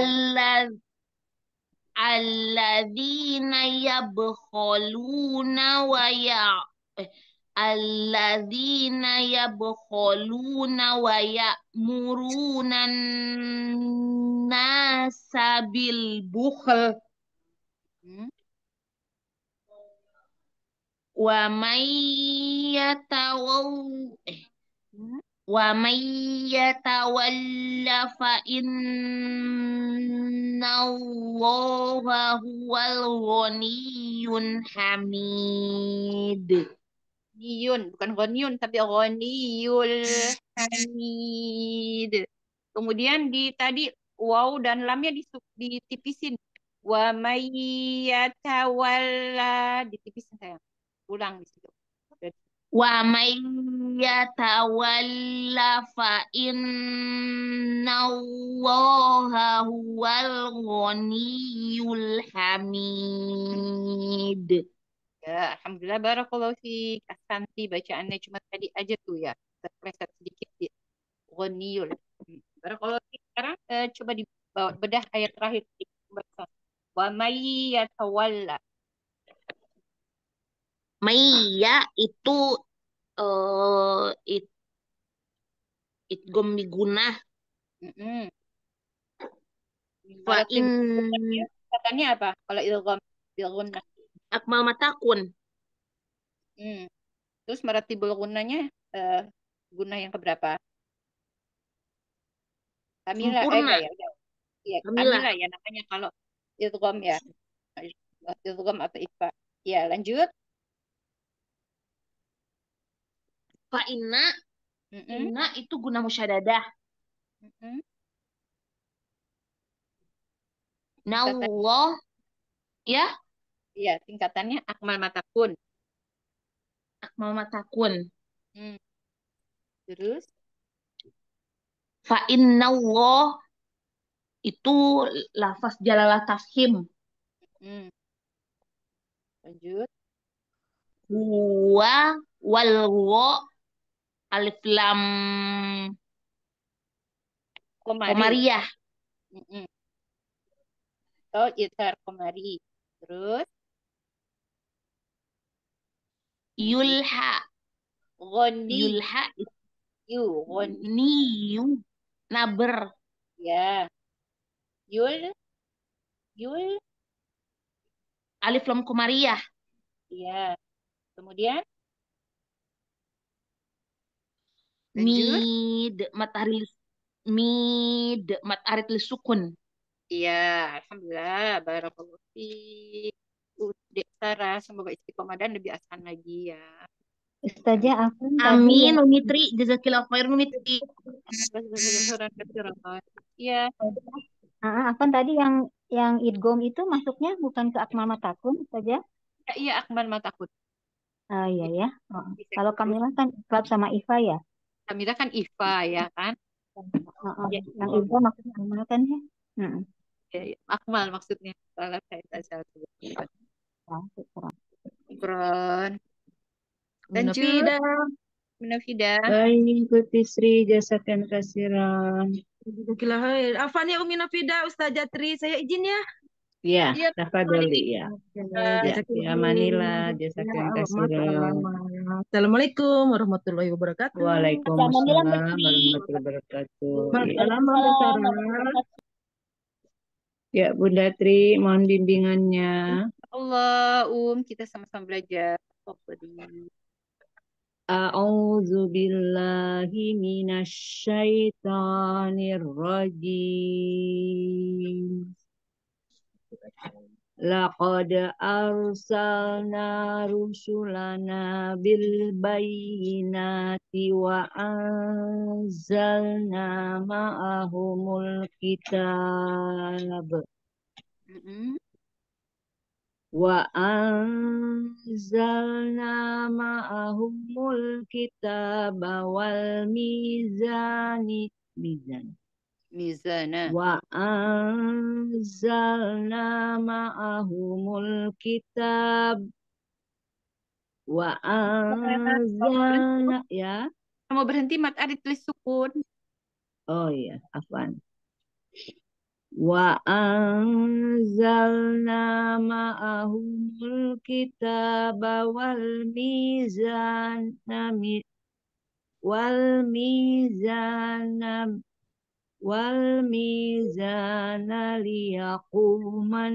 Alladzina yabkhaluna wa Alladzina yabkhaluna wa ya'muruna an-nasa bil bukhl. Wa may yatawalla fa innallaha huwal ghaniyyun hamid. Ghaniyun, bukan ghaniyun tapi ghaniyul hamid. Kemudian tadi waw dan lamnya ditipisin. Wa may yatawalla ditipisin sayang. Ulang di situ. Wa may yatawalla fa innallaha huwal ghaniyyul hamid. Ya, alhamdulillah barakallahu fiik. Ahsanti bacaannya cuma tadi aja tuh ya. Terpleset sedikit di ghaniyul. Barakallahu fiik. Sekarang coba dibawa bedah ayat terakhir. Wa may yatawalla. Maya itu idgham bigunah. Fa in katanya apa? Kalau idgham bigunah. Akmal matakun. Terus maratibul gunnahnya gunnah yang keberapa? Kamila, Sempurna. enggak ya, udah. Iya, Kamila. Kamila ya namanya kalau idgham ya. Idgham atau ikhfa. Ya, lanjut. Fa inna. Mm-mm, Inna itu guna musyadadah. mm-mm. Tingkatan, Nallah. Ya. iya, tingkatannya akmal matakun. Akmal matakun. Hmm. Terus, Fa innallah itu lafaz jalalah tafhim. hmm. Lanjut. Huwa wal wa alif lam Komari. Qamariyah. Mm-mm. Oh, idhar komari. Terus, Yulha. Ghani. Yulha Ghani. niyu naber. Ya. Yul. Alif lam Qamariyah. Ya. Kemudian, lanjut. Mid matarit lisukun. Iya, alhamdulillah. Barakallahu fiik. Dek Sarah, semoga istiqomah dan lebih asan lagi ya. Ustazah Afan tadi Amin, yang Umitri, jazakillah khair Umitri. Iya, Afan tadi yang idgom itu masuknya bukan ke akmal matakun saja. iya akmal matakun. Ah iya ya. Oh. Bisa Kalau gitu. Kamila kan iklab sama Ifa ya. Kamila kan Ifa ya kan? Ya, Yang Ifa maksudnya akmal kan ya. Mm-mm. ya, akmal maksudnya. Salah saya salah sebutkan. Syukran. Syukron. Lanjut, Munafida. Munafida. Baik, ikuti Sri jazakan kasiran. Jazakallah khair. Afan ya Umi Nafida, Ustazah Tri, saya izin ya. Ya, Iya, tafadholi ya. Ya, Jazakallah ya Manila, jazakan khair. kasiran. Assalamualaikum warahmatullahi wabarakatuh. Waalaikumsalam warahmatullahi wabarakatuh. Ya. Waalaikumsalam Bunda Sarah. Ya, Bunda Tri, mohon bimbingannya. Allah, kita sama-sama belajar. Tafadhali. A'udzu billahi minasyaitonir rajim. Laqad arsalna rusulana bil bayyinati wa anzalna ma'ahumul kitab wa anzalna ma'ahumul kitaba wal Mizana. wa anzalna ma'ahumul kitab wa anzalna ya. Mau berhenti mat arit tulis sukun. Oh iya, afwan. Wa anzalna ma'ahumul kitaba wal mizana liyaquman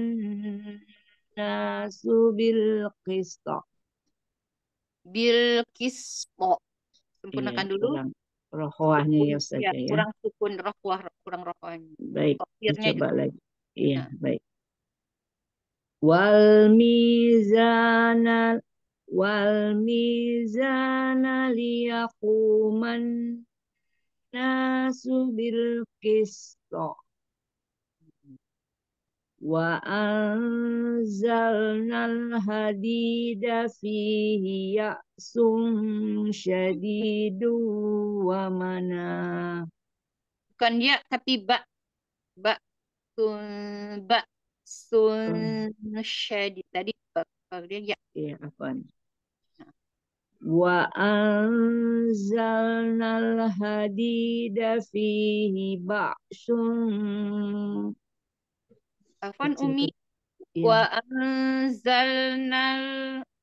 nasu bil qista. Bil kispo. Sempurnakan Iya, dulu. kurang rohwahnya ya Ustaz Ya, ya. kurang sukun rohwah, kurang rohwahnya. Baik, Akhirnya dicoba juga. lagi. Iya, Nah. baik. Wal mizana liyaquman nasu bil qista. Wa anzalnal hadida fihi ya'sum syadidu wa mana. Bukan dia, tapi sun syadid tadi dia ya. Iya, afwan. Wa anzalnal hadida fihi ba'sun. Afwan Umi. Iya. Wa anzalnal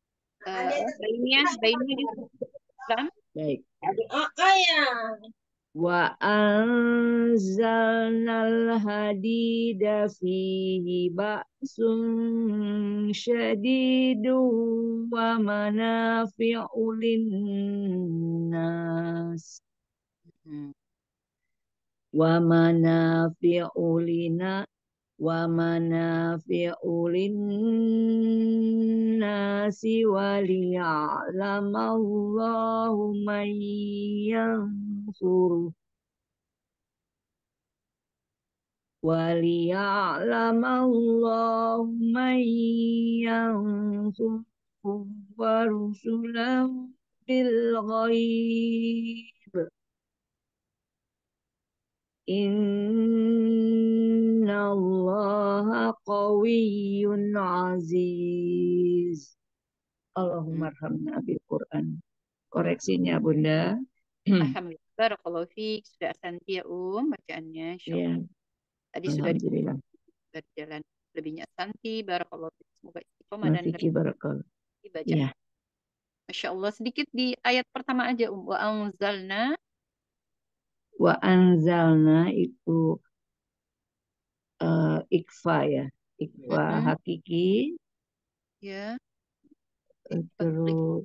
bainnya di Islam. Baik. Ayah. Wa anzalnal hadida fihi ba'sun syadidun wa manafi'u linnas wa manafi'u lina wa manafi'u linnasi wa liya'lamallahu man yansuru waliya'lamallahu man yansuruhu wa rusulahu bil ghaib innallaha qawiyyun aziz. Allahumma arhamna bil Quran. Koreksinya Bunda. Alhamdulillah. Barakallahu fiik. Sudah asanti ya bacaannya. Ya, Tadi sudah alhamdulillah. berjalan lebihnya asanti. Barakallahu fiik. Semoga istiqomah dan Mafiki barakallah. baca. Ya, Masya Allah. Sedikit di ayat pertama aja. Wa anzalna. wa anzalna itu ikfa ya. Ikfa hakiki. Ya. Terus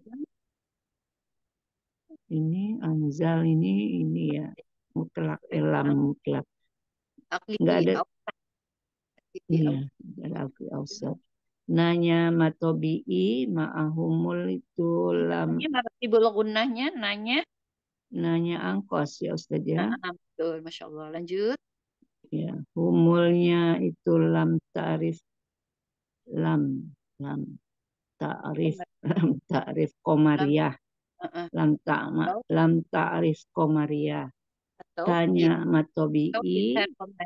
ini anzal ini ya mutlak elam mutlak. Enggak ada. Iya, ada alfi ausat. Nanya matobi'i ma'ahumul itu lam. Ini maratibul gunnahnya nanya. Nanya angkos ya Ustaz ya. Betul, Masya Allah. Lanjut. Ya, humulnya itu lam ta'rif lam ta'rif qamariyah. Lam ta'rif qamariyah. Tanya matobi'i.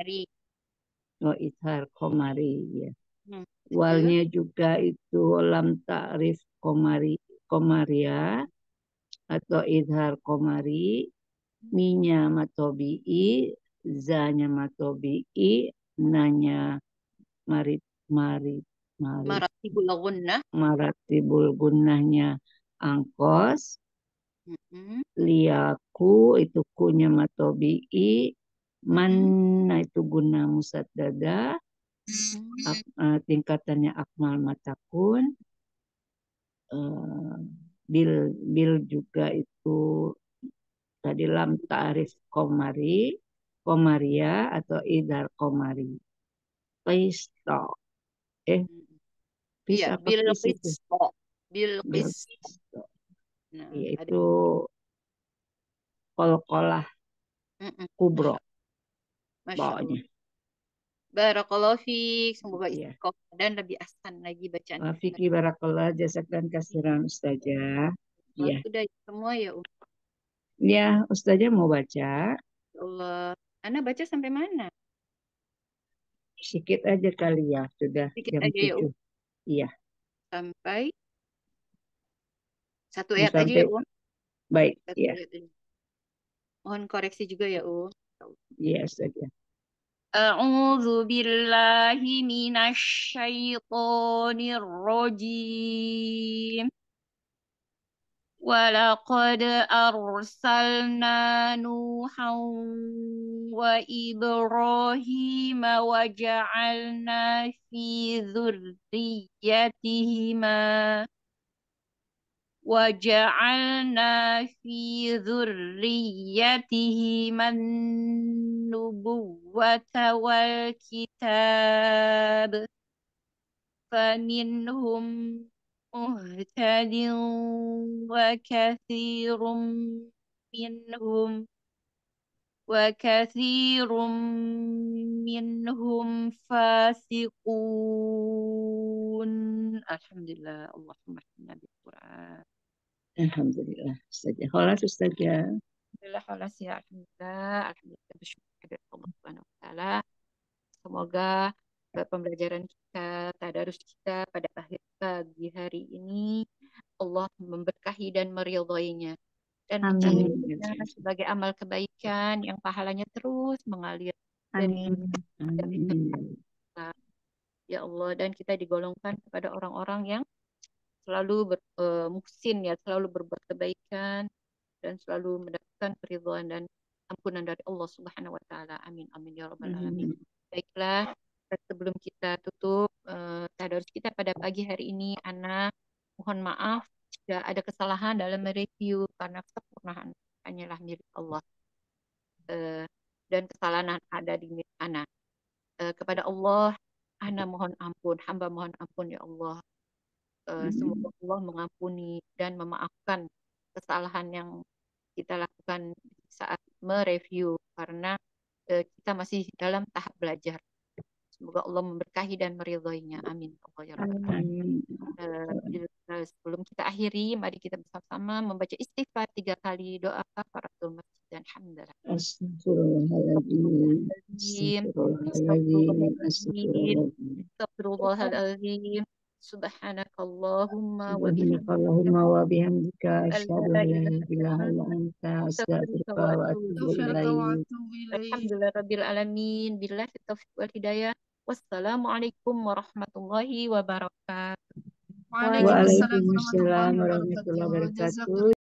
Ithar qamari ya. Walnya juga itu lam ta'rif qamariyah atau idhar qamari, minya matobi'i, zanya matobi'i, nanya maratibul gunnahnya angkos, liyaku itu kunya matobi'i, manna itu guna musaddada, tingkatannya akmal matakun, bil juga itu tadi lam ta'rif komariya atau idhar komari. Qisto. Iya, bil qisto. Nah, yaitu qalqalah kubro. Masya Allah. Barakallahu fiik. Semoga istiqomah dan lebih asan lagi bacaan. Fiki barakallah jazakan kasiran Ustazah. Ya. Sudah semua ya Ya, Ustazah mau baca. Allah. Ana baca sampai mana? Sedikit aja kali ya, sudah Sedikit jam aja 7. Iya. Sampai satu ayat aja ya Baik, ya. Mohon koreksi juga ya Iya, Ustazah. A'udzu billahi minasy syaithanir rajim. Walaqad arsalna Nuhan wa Ibrahim wa ja'alna fi dzurriyyatihima an-nubuwwata wal kitab faminhum muhtadin wa katsirun minhum fasiqun. Alhamdulillah. Allahumma inna bil Qur'an. Alhamdulillah. Ustazah. Khalas Ustazah. Alhamdulillah, khalas ya. Alhamdulillah. Bersyukur kepada Allah Subhanahu wa taala. Semoga pembelajaran kita, tadarus kita pada akhir pagi hari ini Allah memberkahi dan meridhoinya dan menjadikannya sebagai amal kebaikan yang pahalanya terus mengalir dari ya Allah, dan kita digolongkan kepada orang-orang yang selalu muhsin ya, selalu berbuat kebaikan dan selalu mendapatkan keridhaan dan ampunan dari Allah Subhanahu wa taala. Amin amin ya rabbal alamin. Baiklah, sebelum kita tutup tadarus kita pada pagi hari ini, Ana mohon maaf jika ada kesalahan dalam mereview karena kesempurnaan hanyalah milik Allah. Dan kesalahan ada di milik Ana. Kepada Allah, Ana mohon ampun, hamba mohon ampun ya Allah. Semoga Allah mengampuni dan memaafkan kesalahan yang kita lakukan saat mereview karena kita masih dalam tahap belajar. Semoga Allah memberkahi dan meridhoinya. Amin. Sebelum kita akhiri, mari kita bersama-sama membaca istighfar 3 kali, doa kafaratul masjid dan hamdalah. Astagfirullahaladzim. Subhanakallahumma wa bihamdika asyhadu an la ilaha illa anta astaghfiruka wa atubu ilaik. Alhamdulillahirabbil alamin. Billahi taufiq wal hidayah. Wassalamualaikum warahmatullahi wabarakatuh. Waalaikumsalam warahmatullahi wabarakatuh.